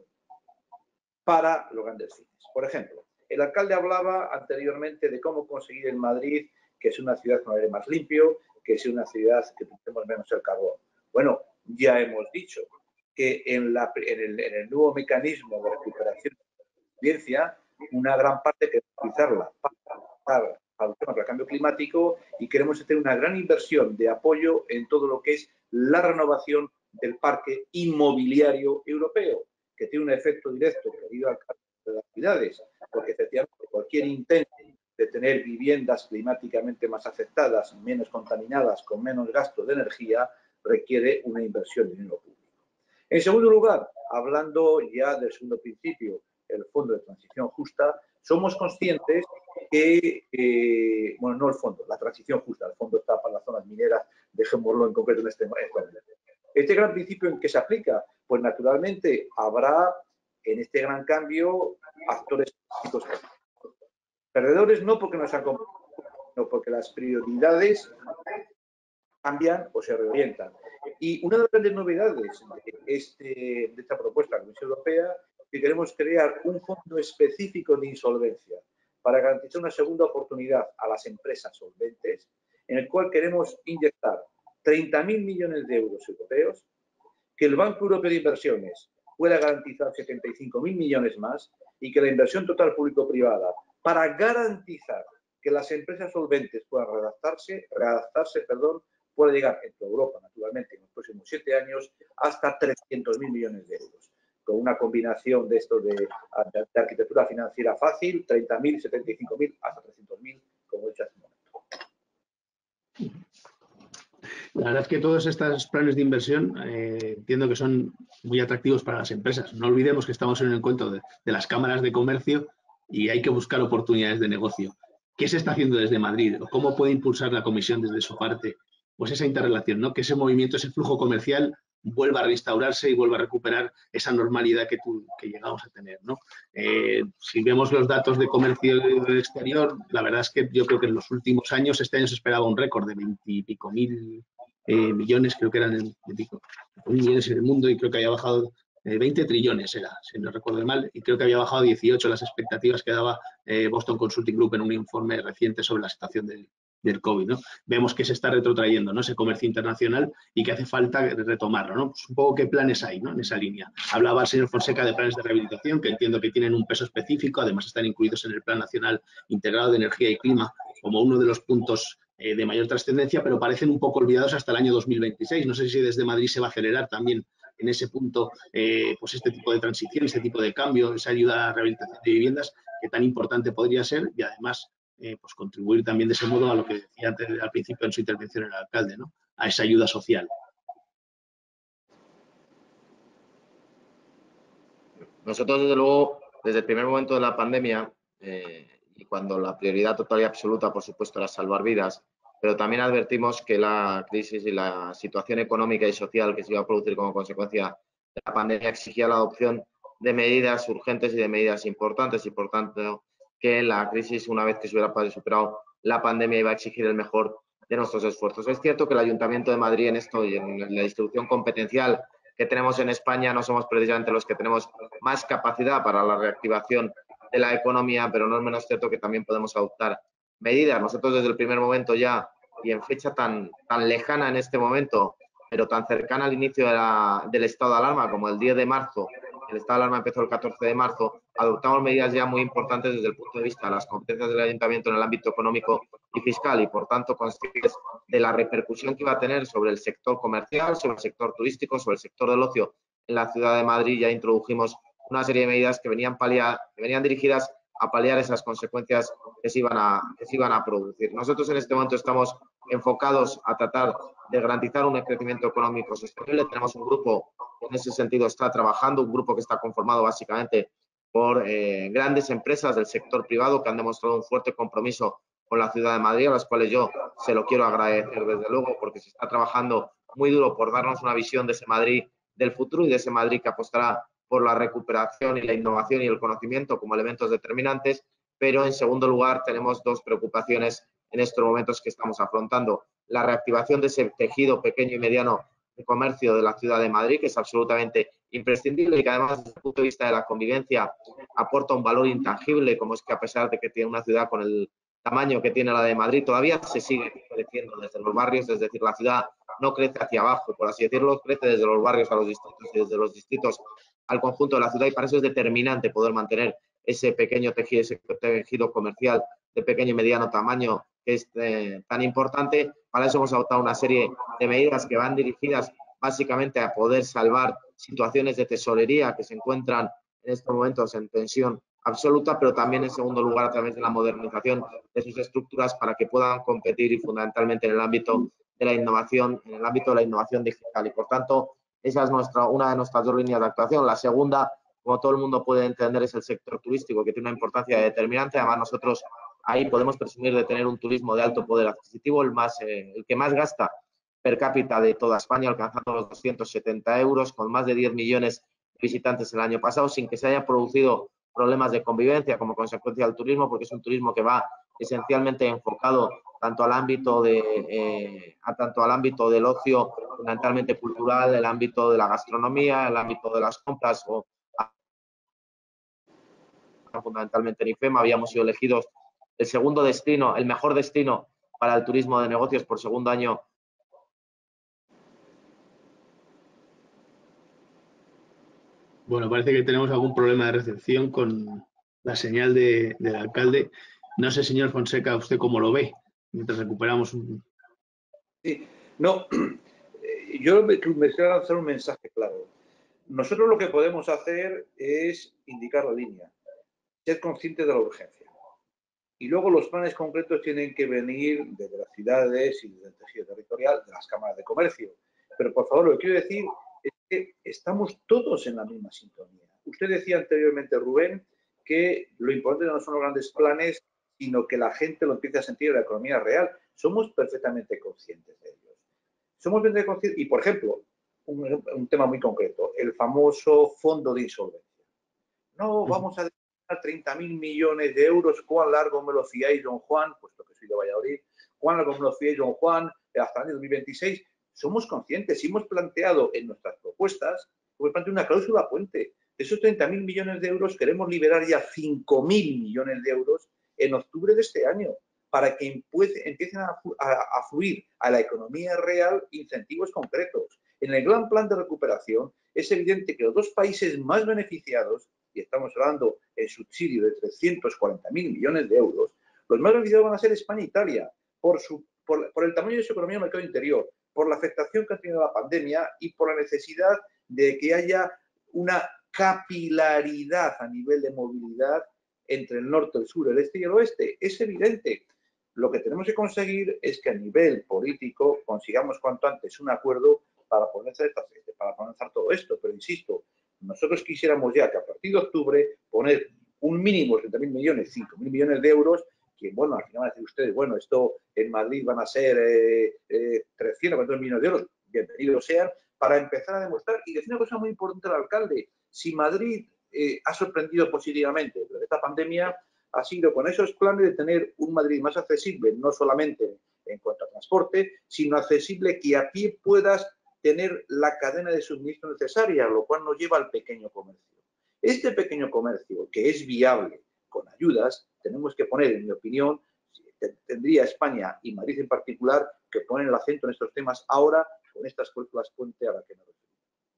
para los grandes fines. Por ejemplo, el alcalde hablaba anteriormente de cómo conseguir en Madrid que sea una ciudad con aire más limpio, que sea una ciudad que utilicemos menos el carbón. Bueno, ya hemos dicho que en, la, en, el, en el nuevo mecanismo de recuperación de resiliencia, una gran parte que utilizarla para, para el cambio climático, y queremos hacer una gran inversión de apoyo en todo lo que es la renovación del parque inmobiliario europeo, que tiene un efecto directo debido al cambio de las ciudades, porque efectivamente cualquier intento de tener viviendas climáticamente más afectadas, menos contaminadas, con menos gasto de energía, requiere una inversión de dinero público. En segundo lugar, hablando ya del segundo principio, el Fondo de Transición Justa, somos conscientes que, eh, bueno, no el fondo, la transición justa, el fondo está para las zonas mineras, dejémoslo en concreto en este momento. Este gran principio en qué se aplica, pues naturalmente habrá en este gran cambio actores políticos. Perdedores no porque nos han comprado, sino porque las prioridades cambian o se reorientan. Y una de las grandes novedades de, este, de esta propuesta de la Comisión Europea que queremos crear un fondo específico de insolvencia para garantizar una segunda oportunidad a las empresas solventes, en el cual queremos inyectar treinta mil millones de euros europeos, que el Banco Europeo de Inversiones pueda garantizar setenta y cinco mil millones más y que la inversión total público-privada para garantizar que las empresas solventes puedan readaptarse, readaptarse, perdón, pueda llegar en toda Europa, naturalmente, en los próximos siete años, hasta trescientos mil millones de euros. Con una combinación de esto de, de, de arquitectura financiera fácil, treinta mil, setenta y cinco mil, hasta trescientos mil, como he dicho hace un momento. La verdad es que todos estos planes de inversión eh, entiendo que son muy atractivos para las empresas. No olvidemos que estamos en un encuentro de, de las cámaras de comercio y hay que buscar oportunidades de negocio. ¿Qué se está haciendo desde Madrid? ¿Cómo puede impulsar la Comisión desde su parte? Pues esa interrelación, ¿no? Que ese movimiento, ese flujo comercial vuelva a reinstaurarse y vuelva a recuperar esa normalidad que, tú, que llegamos a tener, ¿no? Eh, si vemos los datos de comercio exterior, la verdad es que yo creo que en los últimos años, este año se esperaba un récord de veintipico mil eh, millones, creo que eran el, de pico, millones en el mundo y creo que había bajado eh, veinte trillones, era, si no recuerdo mal, y creo que había bajado dieciocho las expectativas que daba eh, Boston Consulting Group en un informe reciente sobre la situación del, del COVID, ¿no? Vemos que se está retrotrayendo, ¿no? Ese comercio internacional y que hace falta retomarlo, ¿no? Pues un poco qué planes hay, ¿no? En esa línea. Hablaba el señor Fonseca de planes de rehabilitación, que entiendo que tienen un peso específico, además están incluidos en el Plan Nacional Integrado de Energía y Clima como uno de los puntos eh, de mayor trascendencia, pero parecen un poco olvidados hasta el año dos mil veintiséis. No sé si desde Madrid se va a acelerar también en ese punto eh, pues este tipo de transición, este tipo de cambio, esa ayuda a la rehabilitación de viviendas que tan importante podría ser y además Eh, pues contribuir también de ese modo a lo que decía antes, al principio en su intervención el alcalde, ¿no? A esa ayuda social. Nosotros, desde luego, desde el primer momento de la pandemia eh, y cuando la prioridad total y absoluta, por supuesto, era salvar vidas, pero también advertimos que la crisis y la situación económica y social que se iba a producir como consecuencia de la pandemia exigía la adopción de medidas urgentes y de medidas importantes y, por tanto, que la crisis, una vez que se hubiera superado la pandemia, iba a exigir el mejor de nuestros esfuerzos. Es cierto que el Ayuntamiento de Madrid en esto y en la distribución competencial que tenemos en España no somos precisamente los que tenemos más capacidad para la reactivación de la economía, pero no es menos cierto que también podemos adoptar medidas. Nosotros desde el primer momento ya, y en fecha tan, tan lejana en este momento, pero tan cercana al inicio de la, del estado de alarma como el diez de marzo, el estado de alarma empezó el catorce de marzo, adoptamos medidas ya muy importantes desde el punto de vista de las competencias del Ayuntamiento en el ámbito económico y fiscal y, por tanto, conscientes de la repercusión que iba a tener sobre el sector comercial, sobre el sector turístico, sobre el sector del ocio en la ciudad de Madrid. Ya introdujimos una serie de medidas que venían, paliar, que venían dirigidas a paliar esas consecuencias que se, iban a, que se iban a producir. Nosotros en este momento estamos enfocados a tratar de garantizar un crecimiento económico sostenible. Tenemos un grupo que en ese sentido está trabajando, un grupo que está conformado básicamente por eh, grandes empresas del sector privado que han demostrado un fuerte compromiso con la ciudad de Madrid, a las cuales yo se lo quiero agradecer desde luego, porque se está trabajando muy duro por darnos una visión de ese Madrid del futuro y de ese Madrid que apostará por la recuperación y la innovación y el conocimiento como elementos determinantes, pero en segundo lugar tenemos dos preocupaciones en estos momentos que estamos afrontando. La reactivación de ese tejido pequeño y mediano de comercio de la ciudad de Madrid, que es absolutamente imprescindible y que además desde el punto de vista de la convivencia aporta un valor intangible, como es que a pesar de que tiene una ciudad con el tamaño que tiene la de Madrid, todavía se sigue creciendo desde los barrios, es decir, la ciudad no crece hacia abajo, por así decirlo, crece desde los barrios a los distritos y desde los distritos al conjunto de la ciudad, y para eso es determinante poder mantener ese pequeño tejido, ese tejido comercial de pequeño y mediano tamaño que es eh, tan importante. Para eso hemos adoptado una serie de medidas que van dirigidas básicamente a poder salvar situaciones de tesorería que se encuentran en estos momentos en tensión absoluta, pero también en segundo lugar a través de la modernización de sus estructuras para que puedan competir y fundamentalmente en el ámbito de la innovación, en el ámbito de la innovación digital. Y por tanto, esa es nuestra, una de nuestras dos líneas de actuación. La segunda, como todo el mundo puede entender, es el sector turístico, que tiene una importancia determinante. Además, nosotros ahí podemos presumir de tener un turismo de alto poder adquisitivo, el, más, eh, el que más gasta per cápita de toda España, alcanzando los doscientos setenta euros, con más de diez millones de visitantes el año pasado, sin que se haya producido problemas de convivencia como consecuencia del turismo, porque es un turismo que va esencialmente enfocado tanto al ámbito de eh, a tanto al ámbito del ocio fundamentalmente cultural, el ámbito de la gastronomía, el ámbito de las compras o fundamentalmente en IFEMA. Habíamos sido elegidos el segundo destino, el mejor destino para el turismo de negocios por segundo año. Bueno, parece que tenemos algún problema de recepción con la señal de, del alcalde. No sé, señor Fonseca, ¿usted cómo lo ve? Mientras recuperamos un... Sí, no, yo me gustaría lanzar un mensaje claro. Nosotros lo que podemos hacer es indicar la línea, ser conscientes de la urgencia. Y luego los planes concretos tienen que venir desde las ciudades y desde el tejido territorial, de las cámaras de comercio. Pero, por favor, lo que quiero decir es que estamos todos en la misma sintonía. Usted decía anteriormente, Rubén, que lo importante no son los grandes planes, sino que la gente lo empiece a sentir en la economía real. Somos perfectamente conscientes de ellos. Somos perfectamente conscientes, y, por ejemplo, un, un tema muy concreto, el famoso fondo de insolvencia. No vamos a treinta mil millones de euros, ¿cuán largo me lo fiáis, don Juan? Puesto que soy de Valladolid, ¿cuán largo me lo fiáis, don Juan? Hasta el año dos mil veintiséis. Somos conscientes, y hemos planteado en nuestras propuestas, hemos planteado una cláusula puente. De esos treinta mil millones de euros queremos liberar ya cinco mil millones de euros en octubre de este año, para que empiecen a, a, a fluir a la economía real incentivos concretos. En el gran plan de recuperación es evidente que los dos países más beneficiados, y estamos hablando en subsidio de trescientos cuarenta mil millones de euros, los más beneficiados van a ser España e Italia, por, su, por, por el tamaño de su economía en el mercado interior, por la afectación que ha tenido la pandemia y por la necesidad de que haya una capilaridad a nivel de movilidad entre el norte, el sur, el este y el oeste. Es evidente. Lo que tenemos que conseguir es que a nivel político consigamos cuanto antes un acuerdo para poder hacer, para poder hacer todo esto. Pero insisto, nosotros quisiéramos ya que a partir de octubre poner un mínimo de treinta mil millones, cinco mil millones de euros, que bueno, al final van a decir ustedes, bueno, esto en Madrid van a ser eh, eh, trescientos, cuatrocientos millones de euros, bienvenidos sean, para empezar a demostrar. Y decir una cosa muy importante al alcalde, si Madrid eh, ha sorprendido positivamente pero esta pandemia, ha sido con esos planes de tener un Madrid más accesible, no solamente en cuanto a transporte, sino accesible que a pie puedas tener la cadena de suministro necesaria, lo cual nos lleva al pequeño comercio. Este pequeño comercio, que es viable con ayudas, tenemos que poner, en mi opinión, tendría España y Madrid en particular que poner el acento en estos temas ahora con estas cláusulas puente a la que nos referimos.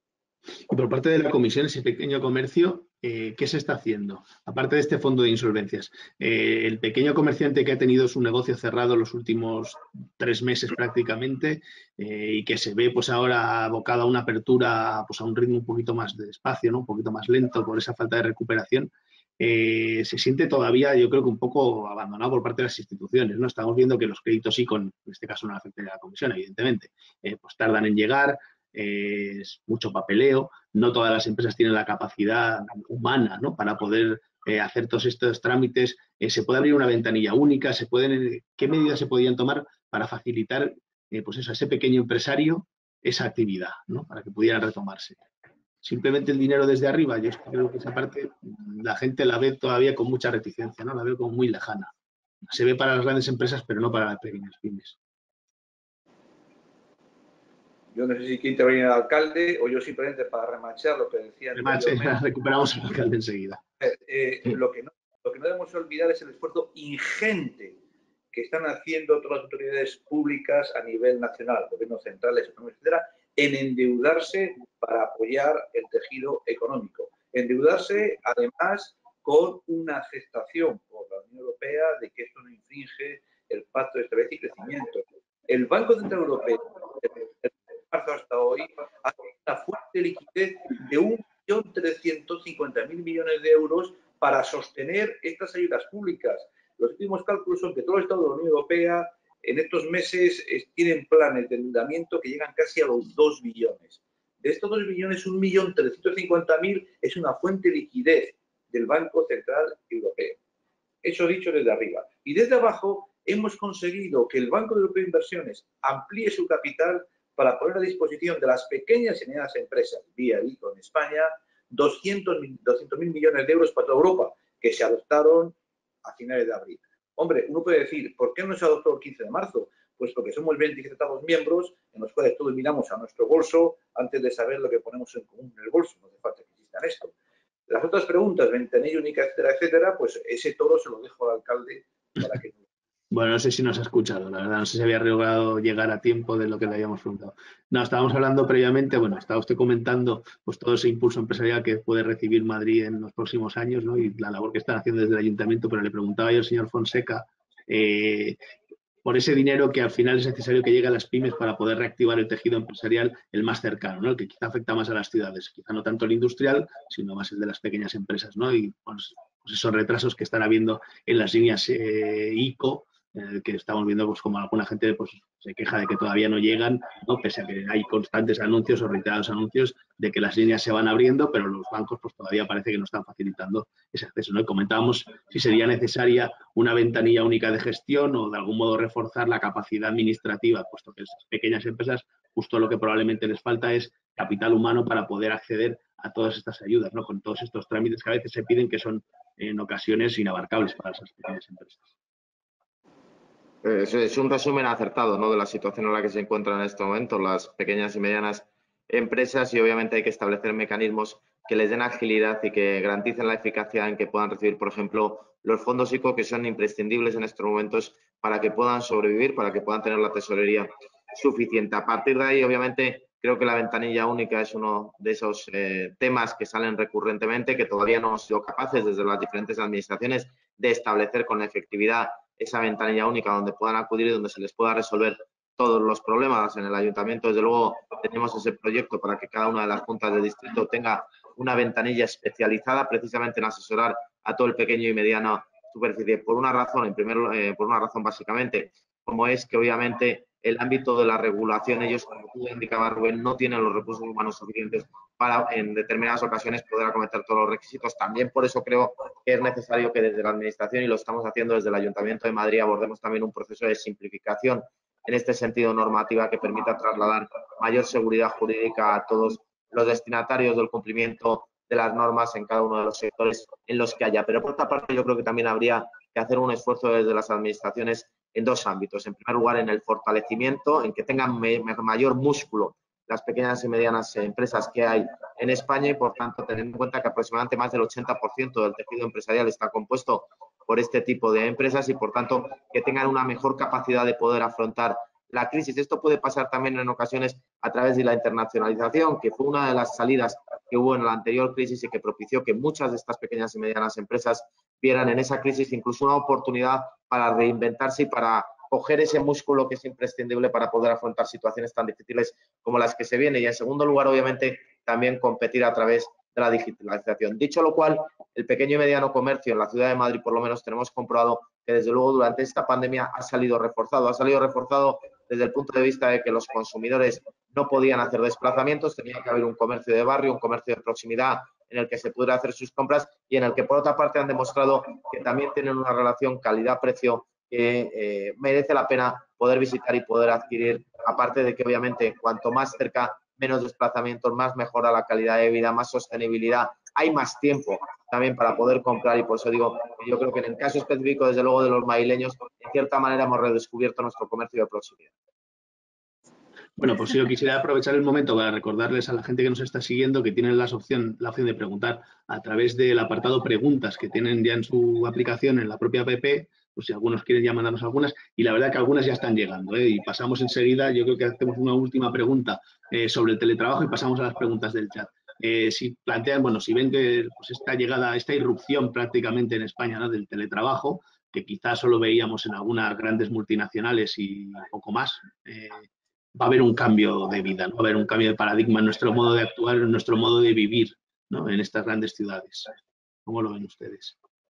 Y por parte de la Comisión, ese pequeño comercio, eh, ¿qué se está haciendo? Aparte de este fondo de insolvencias, eh, el pequeño comerciante que ha tenido su negocio cerrado los últimos tres meses prácticamente eh, y que se ve pues ahora abocado a una apertura pues, a un ritmo un poquito más despacio, ¿no? Un poquito más lento por esa falta de recuperación, eh, se siente todavía, yo creo que un poco abandonado por parte de las instituciones, ¿no? Estamos viendo que los créditos I C O N, en este caso no afectan a la Comisión, evidentemente, eh, pues tardan en llegar. Eh, es mucho papeleo, no todas las empresas tienen la capacidad humana, ¿no? Para poder eh, hacer todos estos trámites. Eh, se puede abrir una ventanilla única, se pueden, ¿qué medidas se podrían tomar para facilitar eh, pues eso, a ese pequeño empresario esa actividad, ¿no? Para que pudieran retomarse? Simplemente el dinero desde arriba, yo creo que esa parte la gente la ve todavía con mucha reticencia, ¿no? La ve como muy lejana. Se ve para las grandes empresas, pero no para las pequeñas pymes. Yo no sé si quiere intervenir el alcalde o yo simplemente para remachar lo que decía Remache, anteriormente. recuperamos al alcalde enseguida. Eh, eh, sí. lo, que no, lo que no debemos olvidar es el esfuerzo ingente que están haciendo todas las autoridades públicas a nivel nacional, gobiernos centrales, etcétera, en endeudarse para apoyar el tejido económico. Endeudarse, además, con una aceptación por la Unión Europea de que esto no infringe el Pacto de Estabilidad y Crecimiento. El Banco Central Europeo, desde marzo hasta hoy, ha tenido una fuente de liquidez de un millón trescientos cincuenta mil millones de euros para sostener estas ayudas públicas. Los últimos cálculos son que todos los estados de la Unión Europea en estos meses tienen planes de endeudamiento que llegan casi a los dos billones. De estos dos billones, un millón trescientos cincuenta mil es una fuente de liquidez del Banco Central Europeo. Eso dicho desde arriba. Y desde abajo hemos conseguido que el Banco Europeo de Inversiones amplíe su capital para poner a disposición de las pequeñas y medianas empresas, vía I C O en España, doscientos mil millones de euros para toda Europa, que se adoptaron a finales de abril. Hombre, uno puede decir, ¿por qué no se adoptó el quince de marzo? Pues porque somos veintisiete Estados miembros en los cuales todos miramos a nuestro bolso antes de saber lo que ponemos en común en el bolso. No hace falta que existan esto. Las otras preguntas, ventanilla única, etcétera, etcétera, pues ese toro se lo dejo al alcalde para que... Bueno, no sé si nos ha escuchado, la verdad, no sé si había logrado llegar a tiempo de lo que le habíamos preguntado. No, estábamos hablando previamente, bueno, estaba usted comentando pues todo ese impulso empresarial que puede recibir Madrid en los próximos años, ¿no? Y la labor que están haciendo desde el ayuntamiento, pero le preguntaba yo al señor Fonseca eh, por ese dinero que al final es necesario que llegue a las pymes para poder reactivar el tejido empresarial, el más cercano, ¿no? El que quizá afecta más a las ciudades, quizá no tanto el industrial, sino más el de las pequeñas empresas, ¿no? Y pues, pues esos retrasos que están habiendo en las líneas eh, ICO, eh, que estamos viendo pues como alguna gente pues se queja de que todavía no llegan, ¿no? Pese a que hay constantes anuncios o reiterados anuncios de que las líneas se van abriendo, pero los bancos pues todavía parece que no están facilitando ese acceso, ¿no? Y comentábamos si sería necesaria una ventanilla única de gestión o de algún modo reforzar la capacidad administrativa, puesto que esas pequeñas empresas justo lo que probablemente les falta es capital humano para poder acceder a todas estas ayudas, ¿no? Con todos estos trámites que a veces se piden que son en ocasiones inabarcables para esas pequeñas empresas. Es, es un resumen acertado, ¿no?, de la situación en la que se encuentran en este momento las pequeñas y medianas empresas, y obviamente hay que establecer mecanismos que les den agilidad y que garanticen la eficacia en que puedan recibir, por ejemplo, los fondos ICO, que son imprescindibles en estos momentos para que puedan sobrevivir, para que puedan tener la tesorería suficiente. A partir de ahí, obviamente, creo que la ventanilla única es uno de esos eh, temas que salen recurrentemente, que todavía no hemos sido capaces desde las diferentes administraciones de establecer con efectividad esa ventanilla única donde puedan acudir y donde se les pueda resolver todos los problemas. En el ayuntamiento, desde luego, tenemos ese proyecto para que cada una de las juntas de distrito tenga una ventanilla especializada precisamente en asesorar a todo el pequeño y mediano superficie. Por una razón, en primer, eh, por una razón básicamente, como es que obviamente el ámbito de la regulación, ellos, como tú indicabas, Rubén, no tienen los recursos humanos suficientes para en determinadas ocasiones poder acometer todos los requisitos. También por eso creo que es necesario que desde la Administración, y lo estamos haciendo desde el Ayuntamiento de Madrid, abordemos también un proceso de simplificación en este sentido normativa que permita trasladar mayor seguridad jurídica a todos los destinatarios del cumplimiento de las normas en cada uno de los sectores en los que haya. Pero por otra parte, yo creo que también habría que hacer un esfuerzo desde las administraciones en dos ámbitos. En primer lugar, en el fortalecimiento, en que tengan mayor músculo las pequeñas y medianas empresas que hay en España, y por tanto teniendo en cuenta que aproximadamente más del ochenta por ciento del tejido empresarial está compuesto por este tipo de empresas, y por tanto que tengan una mejor capacidad de poder afrontar la crisis. Esto puede pasar también en ocasiones a través de la internacionalización, que fue una de las salidas que hubo en la anterior crisis y que propició que muchas de estas pequeñas y medianas empresas vieran en esa crisis incluso una oportunidad para reinventarse y para coger ese músculo que es imprescindible para poder afrontar situaciones tan difíciles como las que se vienen. Y en segundo lugar, obviamente, también competir a través de la digitalización. Dicho lo cual, el pequeño y mediano comercio en la ciudad de Madrid, por lo menos, tenemos comprobado que desde luego durante esta pandemia ha salido reforzado. Ha salido reforzado desde el punto de vista de que los consumidores no podían hacer desplazamientos, tenía que haber un comercio de barrio, un comercio de proximidad en el que se pudiera hacer sus compras, y en el que por otra parte han demostrado que también tienen una relación calidad-precio que eh, merece la pena poder visitar y poder adquirir, aparte de que obviamente cuanto más cerca, menos desplazamientos, más mejora la calidad de vida, más sostenibilidad, hay más tiempo también para poder comprar, y por eso digo que yo creo que en el caso específico, desde luego, de los madrileños, en cierta manera hemos redescubierto nuestro comercio de proximidad. Bueno, pues yo quisiera aprovechar el momento para recordarles a la gente que nos está siguiendo que tienen las opción, la opción de preguntar a través del apartado preguntas que tienen ya en su aplicación, en la propia app, pues si algunos quieren ya mandarnos algunas, y la verdad que algunas ya están llegando, ¿eh? Y pasamos enseguida, yo creo que hacemos una última pregunta eh, sobre el teletrabajo y pasamos a las preguntas del chat. Eh, si plantean, bueno, si ven que pues, esta llegada, esta irrupción prácticamente en España, ¿no?, del teletrabajo, que quizás solo veíamos en algunas grandes multinacionales y poco más, eh, va a haber un cambio de vida, ¿no? Va a haber un cambio de paradigma en nuestro modo de actuar, en nuestro modo de vivir, ¿no?, en estas grandes ciudades. ¿Cómo lo ven ustedes?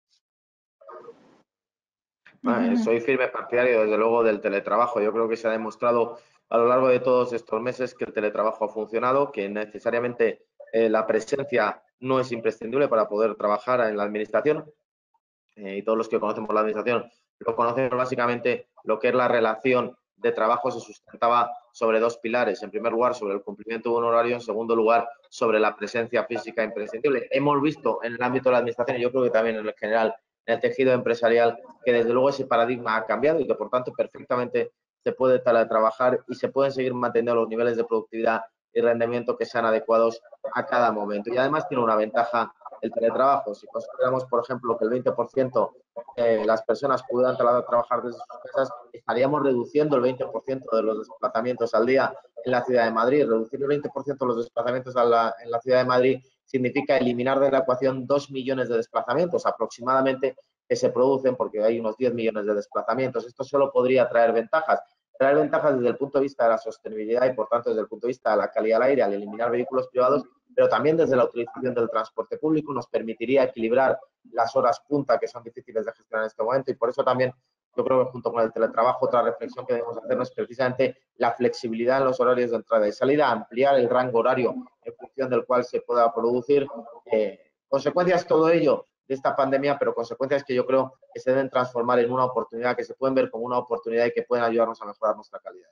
Bueno, soy firme partidario, desde luego, del teletrabajo. Yo creo que se ha demostrado a lo largo de todos estos meses que el teletrabajo ha funcionado, que necesariamente eh, la presencia no es imprescindible para poder trabajar en la administración, eh, y todos los que conocemos la administración lo conocemos. Básicamente, lo que es la relación de trabajo se sustentaba sobre dos pilares. En primer lugar, sobre el cumplimiento de un horario. En segundo lugar, sobre la presencia física imprescindible. Hemos visto en el ámbito de la administración, y yo creo que también en el general, en el tejido empresarial, que desde luego ese paradigma ha cambiado y que por tanto perfectamente se puede teletrabajar y se pueden seguir manteniendo los niveles de productividad y rendimiento que sean adecuados a cada momento. Y además tiene una ventaja el teletrabajo. Si consideramos, por ejemplo, que el veinte por ciento de las personas puedan trabajar desde sus casas, estaríamos reduciendo el veinte por ciento de los desplazamientos al día en la ciudad de Madrid. Reducir el veinte por ciento de los desplazamientos a la, en la ciudad de Madrid significa eliminar de la ecuación dos millones de desplazamientos aproximadamente que se producen, porque hay unos diez millones de desplazamientos. Esto solo podría traer ventajas. Traer ventajas desde el punto de vista de la sostenibilidad y, por tanto, desde el punto de vista de la calidad del aire al eliminar vehículos privados, pero también desde la utilización del transporte público nos permitiría equilibrar las horas punta que son difíciles de gestionar en este momento, y por eso también yo creo que junto con el teletrabajo otra reflexión que debemos hacernos es precisamente la flexibilidad en los horarios de entrada y salida, ampliar el rango horario en función del cual se pueda producir. Eh, consecuencias todo ello de esta pandemia, pero consecuencias que yo creo que se deben transformar en una oportunidad, que se pueden ver como una oportunidad y que pueden ayudarnos a mejorar nuestra calidad.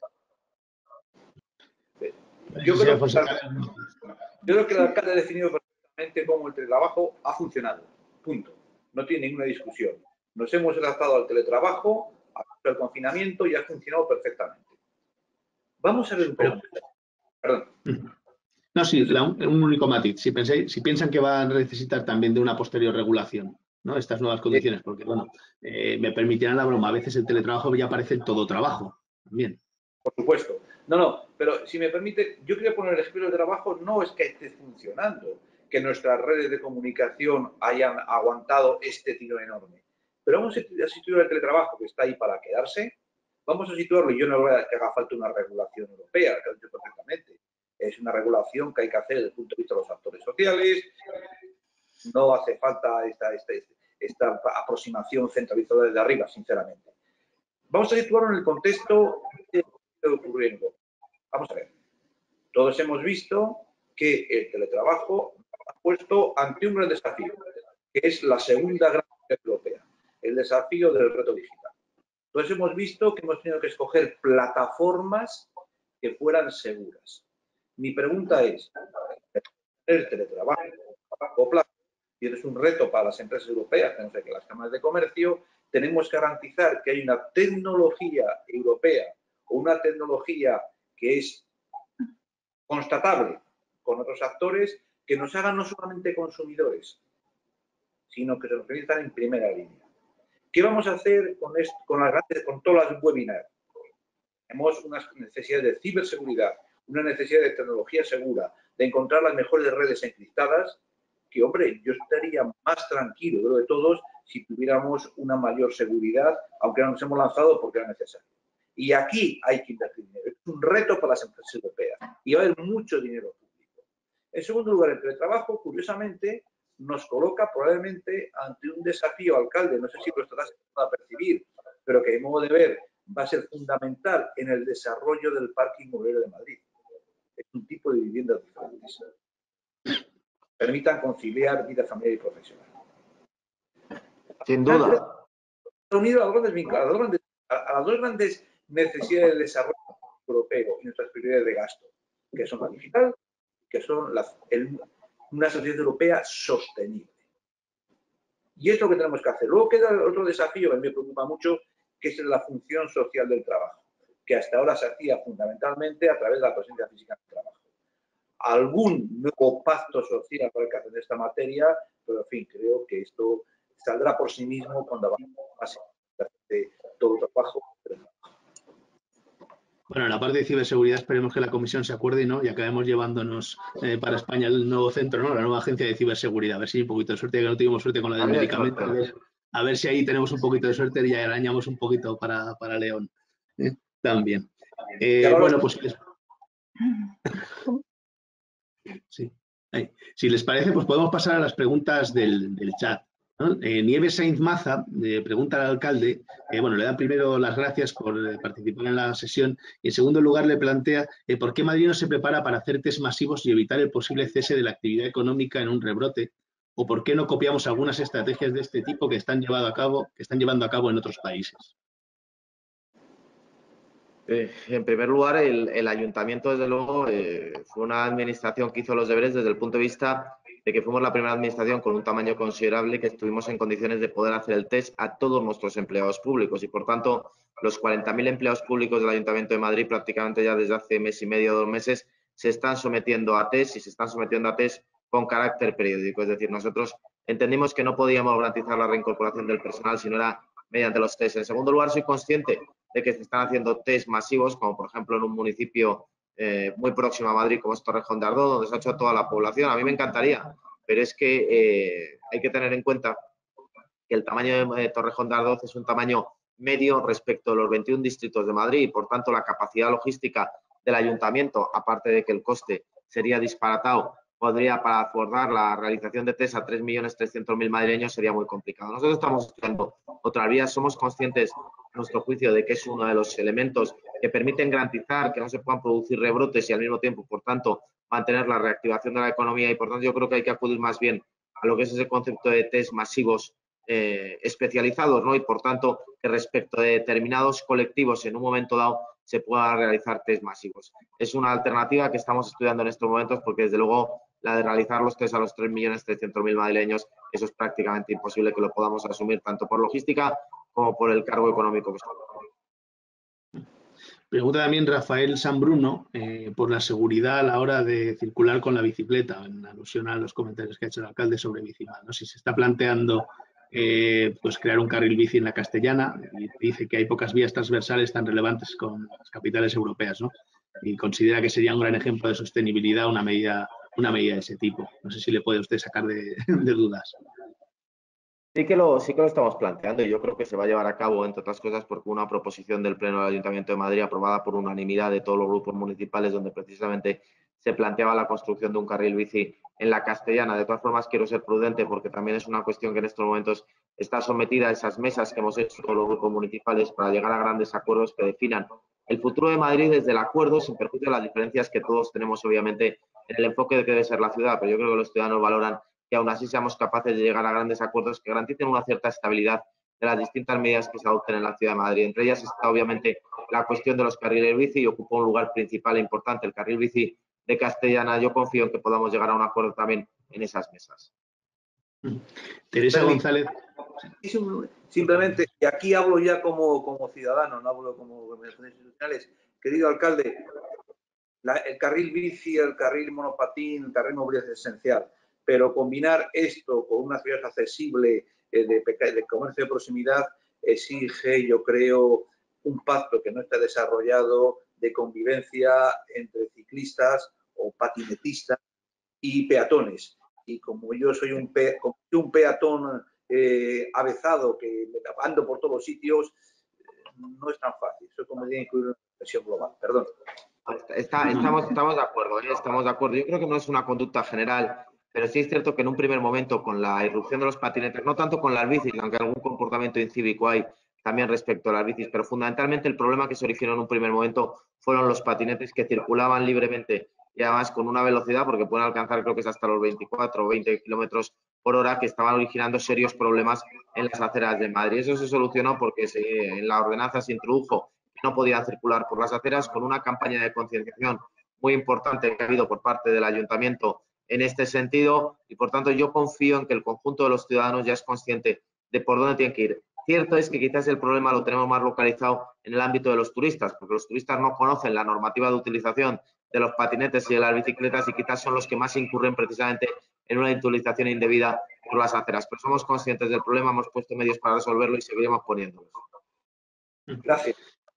Yo creo, que, yo creo que el alcalde ha definido perfectamente cómo el teletrabajo ha funcionado. Punto. No tiene ninguna discusión. Nos hemos adaptado al teletrabajo, al confinamiento y ha funcionado perfectamente. Vamos a ver un poco. Perdón. No, sí, la, un único matiz. Si, pensáis, si piensan que van a necesitar también de una posterior regulación, ¿no? Estas nuevas condiciones, porque, bueno, eh, me permitirán la broma, a veces el teletrabajo ya parece el todo trabajo también. Por supuesto. No, no, pero si me permite, yo quería poner el ejemplo del trabajo, no es que esté funcionando, que nuestras redes de comunicación hayan aguantado este tiro enorme. Pero vamos a situar el teletrabajo, que está ahí para quedarse, vamos a situarlo, y yo no voy a que haga falta una regulación europea, que lo he dicho perfectamente. Es una regulación que hay que hacer desde el punto de vista de los actores sociales, no hace falta esta, esta, esta aproximación centralizada desde arriba, sinceramente. Vamos a situarlo en el contexto de lo que está ocurriendo. Vamos a ver. Todos hemos visto que el teletrabajo ha puesto ante un gran desafío, que es la segunda gran crisis europea, el desafío del reto digital. Todos hemos visto que hemos tenido que escoger plataformas que fueran seguras. Mi pregunta es, el teletrabajo a largo plazo, y es un reto para las empresas europeas, tenemos que las cámaras de comercio, tenemos que garantizar que hay una tecnología europea o una tecnología que es constatable con otros actores que nos hagan no solamente consumidores, sino que se nos permitan en primera línea. ¿Qué vamos a hacer con, esto, con, las grandes, con todas las webinars? Tenemos unas necesidades de ciberseguridad, una necesidad de tecnología segura, de encontrar las mejores redes encriptadas, que, hombre, yo estaría más tranquilo, creo de todos, si tuviéramos una mayor seguridad, aunque no nos hemos lanzado porque era necesario. Y aquí hay que invertir dinero. Es un reto para las empresas europeas y va a haber mucho dinero público. En segundo lugar, el teletrabajo, curiosamente, nos coloca probablemente ante un desafío, alcalde, no sé si lo estarás a percibir, pero que, de modo de ver, va a ser fundamental en el desarrollo del parque inmobiliario de Madrid. Es un tipo de viviendas diferentes. Permitan conciliar vida familiar y profesional. Sin duda. Unido a, los grandes, a, los grandes, a las dos grandes necesidades de desarrollo europeo y nuestras prioridades de gasto, que son la digital, que son la, el, una sociedad europea sostenible. Y es lo que tenemos que hacer. Luego queda otro desafío que a mí me preocupa mucho, que es la función social del trabajo, que hasta ahora se hacía fundamentalmente a través de la presencia física del trabajo. Algún nuevo pacto social para que hacer esta materia, pero en fin, creo que esto saldrá por sí mismo cuando avance de todo el trabajo. Bueno, en la parte de ciberseguridad esperemos que la Comisión se acuerde, ¿no? Y acabemos llevándonos eh, para España el nuevo centro, ¿no? La nueva agencia de ciberseguridad. A ver si hay un poquito de suerte, que no tuvimos suerte con la del medicamento. A ver, a ver si ahí tenemos un poquito de suerte y arañamos un poquito para, para León. ¿eh? También. Eh, bueno, pues... Sí. Ahí. Si les parece, pues podemos pasar a las preguntas del, del chat. ¿no? Eh, Nieves Sainz Maza eh, pregunta al alcalde, eh, bueno, le da primero las gracias por eh, participar en la sesión y en segundo lugar le plantea eh, por qué Madrid no se prepara para hacer test masivos y evitar el posible cese de la actividad económica en un rebrote, o por qué no copiamos algunas estrategias de este tipo que están, llevado a cabo, que están llevando a cabo en otros países. Eh, en primer lugar, el, el ayuntamiento, desde luego, eh, fue una administración que hizo los deberes desde el punto de vista de que fuimos la primera administración con un tamaño considerable que estuvimos en condiciones de poder hacer el test a todos nuestros empleados públicos y, por tanto, los cuarenta mil empleados públicos del Ayuntamiento de Madrid prácticamente ya desde hace mes y medio, dos meses, se están sometiendo a test y se están sometiendo a test con carácter periódico. Es decir, nosotros entendimos que no podíamos garantizar la reincorporación del personal si no era mediante los test. En segundo lugar, soy consciente de que se están haciendo test masivos, como por ejemplo en un municipio eh, muy próximo a Madrid, como es Torrejón de Ardoz, donde se ha hecho a toda la población. A mí me encantaría, pero es que eh, hay que tener en cuenta que el tamaño de Torrejón de Ardoz es un tamaño medio respecto a los veintiún distritos de Madrid y, por tanto, la capacidad logística del ayuntamiento, aparte de que el coste sería disparatado, podría para abordar la realización de test a tres millones trescientos mil madrileños sería muy complicado. Nosotros estamos estudiando otras vías, somos conscientes, a nuestro juicio, de que es uno de los elementos que permiten garantizar que no se puedan producir rebrotes y al mismo tiempo, por tanto, mantener la reactivación de la economía y, por tanto, yo creo que hay que acudir más bien a lo que es ese concepto de test masivos eh, especializados, ¿no? Y, por tanto, que respecto de determinados colectivos en un momento dado se pueda realizar test masivos. Es una alternativa que estamos estudiando en estos momentos porque, desde luego, la de realizar los test a los tres millones trescientos mil madrileños, eso es prácticamente imposible que lo podamos asumir tanto por logística como por el cargo económico que está. Pregunta también Rafael Sanbruno eh, por la seguridad a la hora de circular con la bicicleta, en alusión a los comentarios que ha hecho el alcalde sobre Bicimal, ¿no? Si se está planteando eh, pues crear un carril bici en la Castellana, y dice que hay pocas vías transversales tan relevantes con las capitales europeas, ¿no? Y considera que sería un gran ejemplo de sostenibilidad una medida, una medida de ese tipo. No sé si le puede usted sacar de, de dudas. Sí que, lo, sí que lo estamos planteando y yo creo que se va a llevar a cabo, entre otras cosas, porque una proposición del Pleno del Ayuntamiento de Madrid aprobada por unanimidad de todos los grupos municipales, donde precisamente se planteaba la construcción de un carril bici en la Castellana. De todas formas, quiero ser prudente porque también es una cuestión que en estos momentos está sometida a esas mesas que hemos hecho todos los grupos municipales para llegar a grandes acuerdos que definan el futuro de Madrid desde el acuerdo, sin perjuicio de las diferencias que todos tenemos, obviamente, en el enfoque de que debe ser la ciudad. Pero yo creo que los ciudadanos valoran que aún así seamos capaces de llegar a grandes acuerdos que garanticen una cierta estabilidad de las distintas medidas que se adopten en la Ciudad de Madrid. Entre ellas está, obviamente, la cuestión de los carriles bici y ocupa un lugar principal e importante el carril bici de Castellana. Yo confío en que podamos llegar a un acuerdo también en esas mesas. Teresa González. Simplemente, y aquí hablo ya como, como ciudadano, no hablo como organizaciones institucionales. Querido alcalde, la, el carril bici, el carril monopatín, el carril movilidad es esencial. Pero combinar esto con una ciudad accesible eh, de, de comercio de proximidad exige, yo creo, un pacto que no está desarrollado de convivencia entre ciclistas o patinetistas y peatones. Y como yo soy un, pe, como un peatón eh, avezado, que ando por todos los sitios, no es tan fácil. Eso como tiene que incluir una reflexión global. Perdón. Está, estamos, estamos de acuerdo, ¿eh? Estamos de acuerdo. Yo creo que no es una conducta general. Pero sí es cierto que en un primer momento, con la irrupción de los patinetes, no tanto con las bicis, aunque algún comportamiento incívico hay también respecto a las bicis, pero fundamentalmente el problema que se originó en un primer momento fueron los patinetes que circulaban libremente y además con una velocidad, porque pueden alcanzar creo que es hasta los veinticuatro o veinte kilómetros por hora, que estaban originando serios problemas en las aceras de Madrid. Eso se solucionó porque se, en la ordenanza se introdujo que no podían circular por las aceras, con una campaña de concienciación muy importante que ha habido por parte del Ayuntamiento en este sentido, y por tanto yo confío en que el conjunto de los ciudadanos ya es consciente de por dónde tienen que ir. Cierto es que quizás el problema lo tenemos más localizado en el ámbito de los turistas, porque los turistas no conocen la normativa de utilización de los patinetes y de las bicicletas y quizás son los que más incurren precisamente en una utilización indebida por las aceras. Pero somos conscientes del problema, hemos puesto medios para resolverlo y seguiremos poniéndolos. Gracias.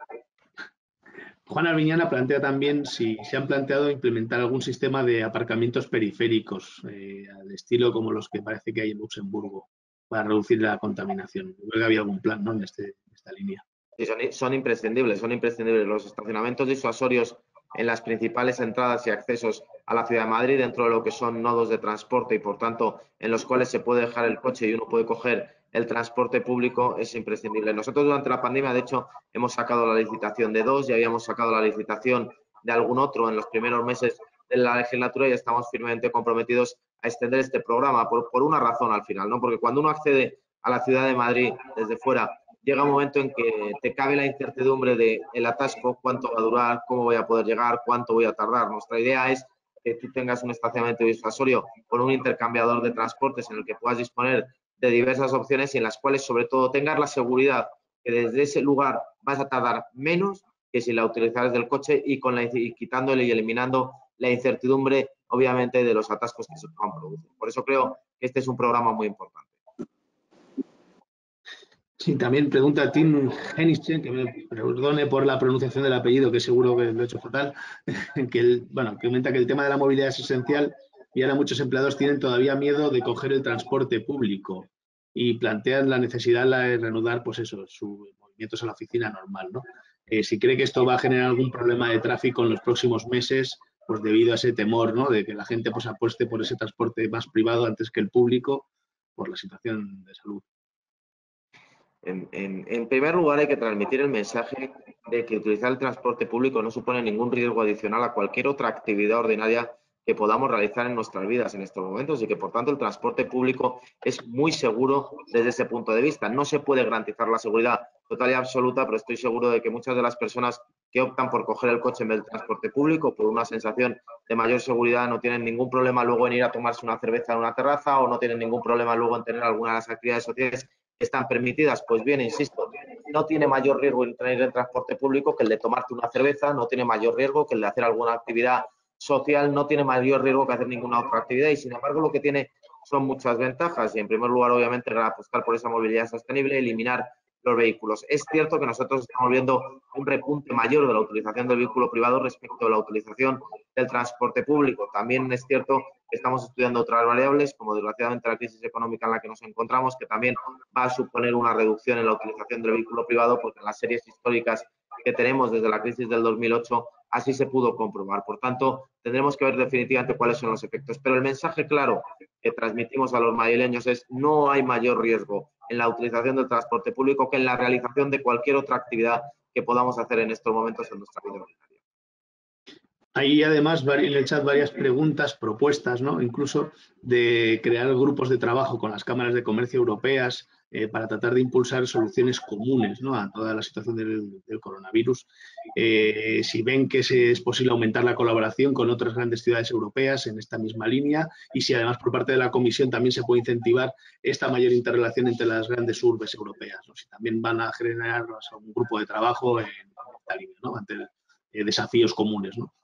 Juan Albiñana plantea también si se han planteado implementar algún sistema de aparcamientos periféricos eh, al estilo como los que parece que hay en Luxemburgo para reducir la contaminación. Creo que había algún plan, ¿no?, en, este, en esta línea. Sí, son, son imprescindibles, son imprescindibles los estacionamientos disuasorios en las principales entradas y accesos a la Ciudad de Madrid, dentro de lo que son nodos de transporte y, por tanto, en los cuales se puede dejar el coche y uno puede coger el transporte público, es imprescindible. Nosotros durante la pandemia, de hecho, hemos sacado la licitación de dos y habíamos sacado la licitación de algún otro en los primeros meses de la legislatura y estamos firmemente comprometidos a extender este programa por, por una razón al final, ¿no? Porque cuando uno accede a la Ciudad de Madrid desde fuera, llega un momento en que te cabe la incertidumbre de el atasco, cuánto va a durar, cómo voy a poder llegar, cuánto voy a tardar. Nuestra idea es que tú tengas un estacionamiento disuasorio con un intercambiador de transportes en el que puedas disponer de diversas opciones y en las cuales, sobre todo, tengas la seguridad que desde ese lugar vas a tardar menos que si la utilizaras del coche y, con la, y quitándole y eliminando la incertidumbre obviamente, de los atascos que se puedan producir. Por eso creo que este es un programa muy importante. Sí, también pregunta Tim Hennichen, que me perdone por la pronunciación del apellido, que seguro que lo he hecho fatal, que, el, bueno, que comenta que el tema de la movilidad es esencial y ahora muchos empleados tienen todavía miedo de coger el transporte público y plantean la necesidad de reanudar, pues eso, sus movimientos a la oficina normal, ¿no? Eh, si cree que esto va a generar algún problema de tráfico en los próximos meses, pues debido a ese temor, ¿no?, de que la gente pues apueste por ese transporte más privado antes que el público por la situación de salud. En, en, en primer lugar, hay que transmitir el mensaje de que utilizar el transporte público no supone ningún riesgo adicional a cualquier otra actividad ordinaria que podamos realizar en nuestras vidas en estos momentos y que, por tanto, el transporte público es muy seguro desde ese punto de vista. No se puede garantizar la seguridad total y absoluta, pero estoy seguro de que muchas de las personas que optan por coger el coche en vez del transporte público por una sensación de mayor seguridad no tienen ningún problema luego en ir a tomarse una cerveza en una terraza o no tienen ningún problema luego en tener alguna de las actividades sociales que están permitidas. Pues bien, insisto, no tiene mayor riesgo el tener el transporte público que el de tomarte una cerveza, no tiene mayor riesgo que el de hacer alguna actividad social, no tiene mayor riesgo que hacer ninguna otra actividad y, sin embargo, lo que tiene son muchas ventajas y, en primer lugar, obviamente, apostar por esa movilidad sostenible, eliminar los vehículos. Es cierto que nosotros estamos viendo un repunte mayor de la utilización del vehículo privado respecto a la utilización del transporte público. También es cierto que estamos estudiando otras variables, como desgraciadamente la crisis económica en la que nos encontramos, que también va a suponer una reducción en la utilización del vehículo privado, porque en las series históricas que tenemos desde la crisis del dos mil ocho así se pudo comprobar. Por tanto, tendremos que ver definitivamente cuáles son los efectos. Pero el mensaje claro que transmitimos a los madrileños es: no hay mayor riesgo en la utilización del transporte público que en la realización de cualquier otra actividad que podamos hacer en estos momentos en nuestra vida ordinaria. Hay además en el chat varias preguntas, propuestas, ¿no?, incluso de crear grupos de trabajo con las cámaras de comercio europeas eh, para tratar de impulsar soluciones comunes, ¿no?, a toda la situación del, del coronavirus. Eh, si ven que se, es posible aumentar la colaboración con otras grandes ciudades europeas en esta misma línea y si además por parte de la Comisión también se puede incentivar esta mayor interrelación entre las grandes urbes europeas, ¿no?, si también van a generar, o sea, un grupo de trabajo en esta línea, ¿no?, ante eh, desafíos comunes, ¿no?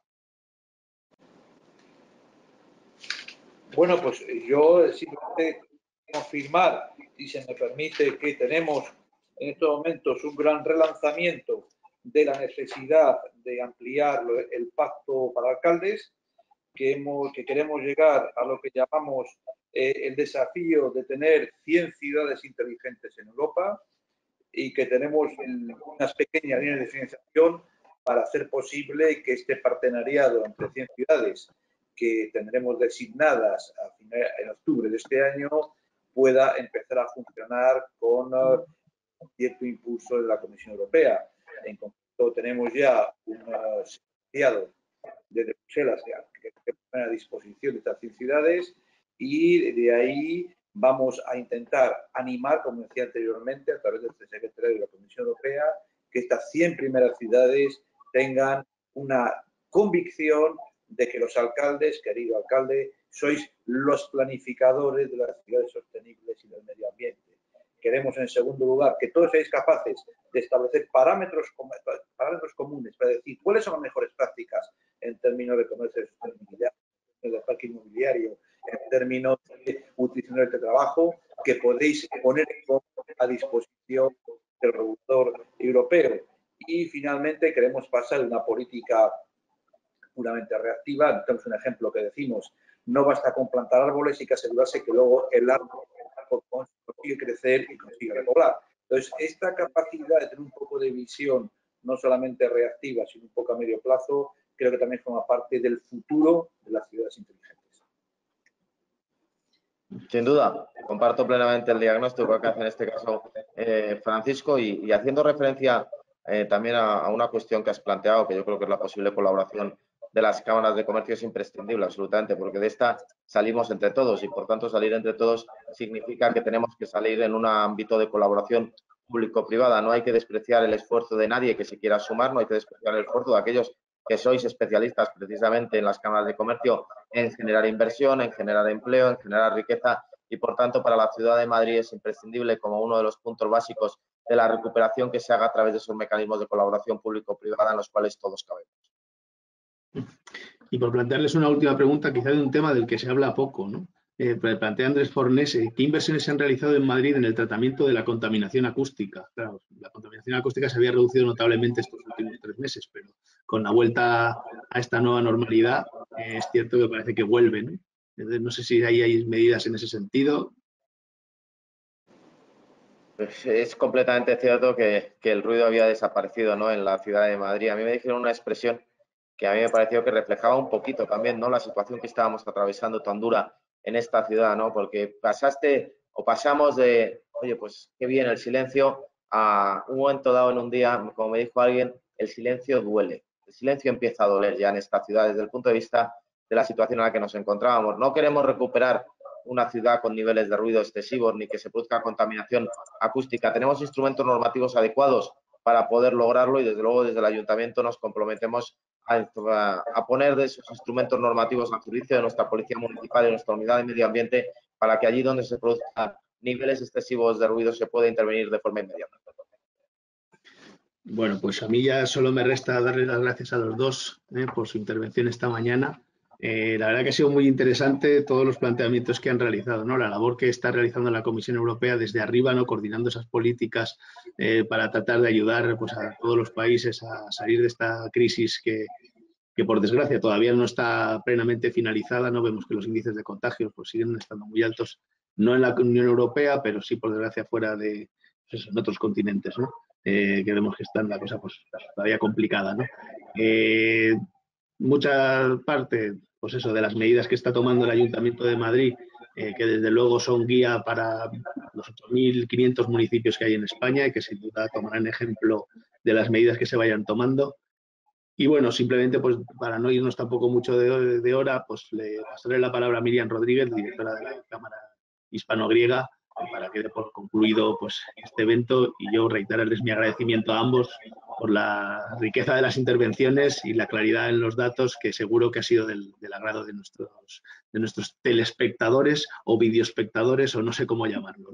Bueno, pues yo simplemente confirmar, si se me permite, que tenemos en estos momentos un gran relanzamiento de la necesidad de ampliar el pacto para alcaldes, que, hemos, que queremos llegar a lo que llamamos eh, el desafío de tener cien ciudades inteligentes en Europa y que tenemos unas pequeñas líneas de financiación para hacer posible que este partenariado entre cien ciudades que tendremos designadas a final, en octubre de este año pueda empezar a funcionar con uh, cierto impulso de la Comisión Europea. En concreto, tenemos ya un uh, secretariado desde Bruselas que está a disposición de estas cien ciudades y de ahí vamos a intentar animar, como decía anteriormente, a través del secretario de la Comisión Europea, que estas cien primeras ciudades tengan una convicción de que los alcaldes, querido alcalde, sois los planificadores de las ciudades sostenibles y del medio ambiente. Queremos, en segundo lugar, que todos seáis capaces de establecer parámetros, parámetros comunes para decir cuáles son las mejores prácticas en términos de comercio de sostenibilidad, en el parque inmobiliario, en términos de utilización del trabajo, que podéis poner a disposición del regulador europeo. Y, finalmente, queremos pasar de una política puramente reactiva. Tenemos un ejemplo que decimos: no basta con plantar árboles, hay que asegurarse que luego el árbol consigue crecer y consigue repoblar. Entonces, esta capacidad de tener un poco de visión, no solamente reactiva, sino un poco a medio plazo, creo que también forma parte del futuro de las ciudades inteligentes. Sin duda, comparto plenamente el diagnóstico que hace en este caso eh, Francisco y, y haciendo referencia eh, también a, a una cuestión que has planteado, que yo creo que es la posible colaboración de las cámaras de comercio es imprescindible, absolutamente, porque de esta salimos entre todos y, por tanto, salir entre todos significa que tenemos que salir en un ámbito de colaboración público-privada. No hay que despreciar el esfuerzo de nadie que se quiera sumar, no hay que despreciar el esfuerzo de aquellos que sois especialistas precisamente en las cámaras de comercio en generar inversión, en generar empleo, en generar riqueza y, por tanto, para la ciudad de Madrid es imprescindible como uno de los puntos básicos de la recuperación que se haga a través de esos mecanismos de colaboración público-privada en los cuales todos cabemos. y por plantearles una última pregunta, quizá de un tema del que se habla poco, ¿no? Eh, plantea Andrés Fornés, eh, ¿qué inversiones se han realizado en Madrid en el tratamiento de la contaminación acústica? Claro, la contaminación acústica se había reducido notablemente estos últimos tres meses, pero con la vuelta a esta nueva normalidad eh, es cierto que parece que vuelve, ¿no? Entonces, no sé si ahí hay medidas en ese sentido. Pues es completamente cierto que, que el ruido había desaparecido, ¿no?, en la ciudad de Madrid. A mí me dijeron una expresión que a mí me pareció que reflejaba un poquito también, ¿no?, la situación que estábamos atravesando tan dura en esta ciudad, ¿no? Porque pasaste o pasamos de, oye, pues qué bien el silencio, a un momento dado en un día, como me dijo alguien, el silencio duele. El silencio empieza a doler ya en esta ciudad desde el punto de vista de la situación en la que nos encontrábamos. No queremos recuperar una ciudad con niveles de ruido excesivos ni que se produzca contaminación acústica. Tenemos instrumentos normativos adecuados para poder lograrlo y desde luego desde el ayuntamiento nos comprometemos a, a poner de esos instrumentos normativos al servicio de nuestra policía municipal y de nuestra unidad de medio ambiente para que allí donde se produzcan niveles excesivos de ruido se pueda intervenir de forma inmediata. Bueno, pues a mí ya solo me resta darles las gracias a los dos eh, por su intervención esta mañana. Eh, la verdad que ha sido muy interesante todos los planteamientos que han realizado, ¿no? La labor que está realizando la Comisión Europea desde arriba, ¿no?, coordinando esas políticas eh, para tratar de ayudar, pues, a todos los países a salir de esta crisis que, que por desgracia todavía no está plenamente finalizada, ¿no? Vemos que los índices de contagios pues, siguen estando muy altos, no en la Unión Europea, pero sí por desgracia fuera de, pues, en otros continentes, ¿no? Eh, que vemos que está la cosa pues, todavía complicada, ¿no? Eh, mucha parte, pues eso, de las medidas que está tomando el Ayuntamiento de Madrid, eh, que desde luego son guía para los ocho mil quinientos municipios que hay en España y que sin duda tomarán ejemplo de las medidas que se vayan tomando. Y bueno, simplemente pues para no irnos tampoco mucho de, de hora, pues le pasaré la palabra a Miriam Rodríguez, directora de la Cámara Hispano-Griega, para que dé por concluido pues este evento y yo reiterarles mi agradecimiento a ambos por la riqueza de las intervenciones y la claridad en los datos que seguro que ha sido del, del agrado de nuestros, de nuestros telespectadores o videoespectadores o no sé cómo llamarlo, ¿no?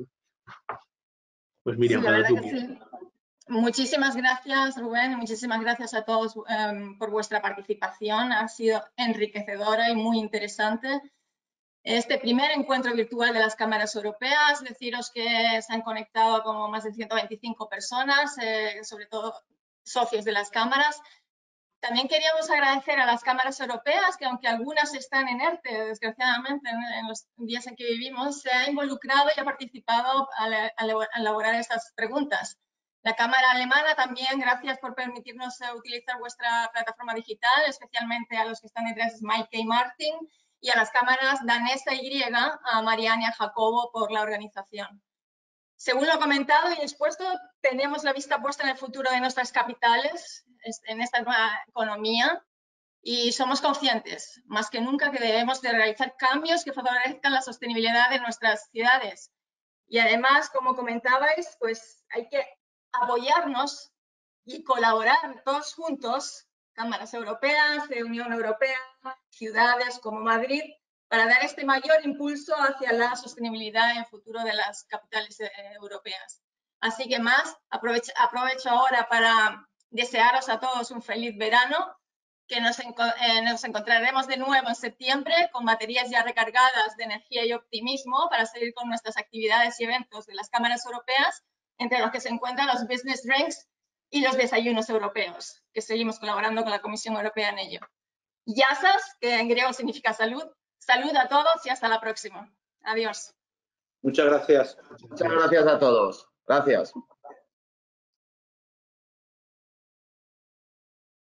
Pues Miriam, Sí, la cuando verdad tú que quieras. sí. Muchísimas gracias, Rubén, y muchísimas gracias a todos um, por vuestra participación. Ha sido enriquecedora y muy interesante. Este primer encuentro virtual de las cámaras europeas, deciros que se han conectado como más de ciento veinticinco personas, eh, sobre todo socios de las cámaras. También queríamos agradecer a las cámaras europeas, que aunque algunas están en ERTE, desgraciadamente, en los días en que vivimos, se ha involucrado y ha participado al elaborar estas preguntas. La Cámara Alemana también, gracias por permitirnos utilizar vuestra plataforma digital, especialmente a los que están detrás, Maike y Martin, y a las cámaras danesa y griega, a Marianne y a Jacobo, por la organización. Según lo comentado y expuesto, tenemos la vista puesta en el futuro de nuestras capitales, en esta nueva economía, y somos conscientes, más que nunca, que debemos de realizar cambios que favorezcan la sostenibilidad de nuestras ciudades. Y además, como comentabais, pues hay que apoyarnos y colaborar todos juntos, cámaras europeas, de Unión Europea, ciudades como Madrid, para dar este mayor impulso hacia la sostenibilidad en el futuro de las capitales eh, europeas. Así que más, aprovecho, aprovecho ahora para desearos a todos un feliz verano, que nos, eh, nos encontraremos de nuevo en septiembre con baterías ya recargadas de energía y optimismo para seguir con nuestras actividades y eventos de las cámaras europeas, entre los que se encuentran los business drinks y los desayunos europeos, que seguimos colaborando con la Comisión Europea en ello. Yasas, que en griego significa salud. Salud a todos y hasta la próxima. Adiós. Muchas gracias. Muchas gracias a todos. Gracias.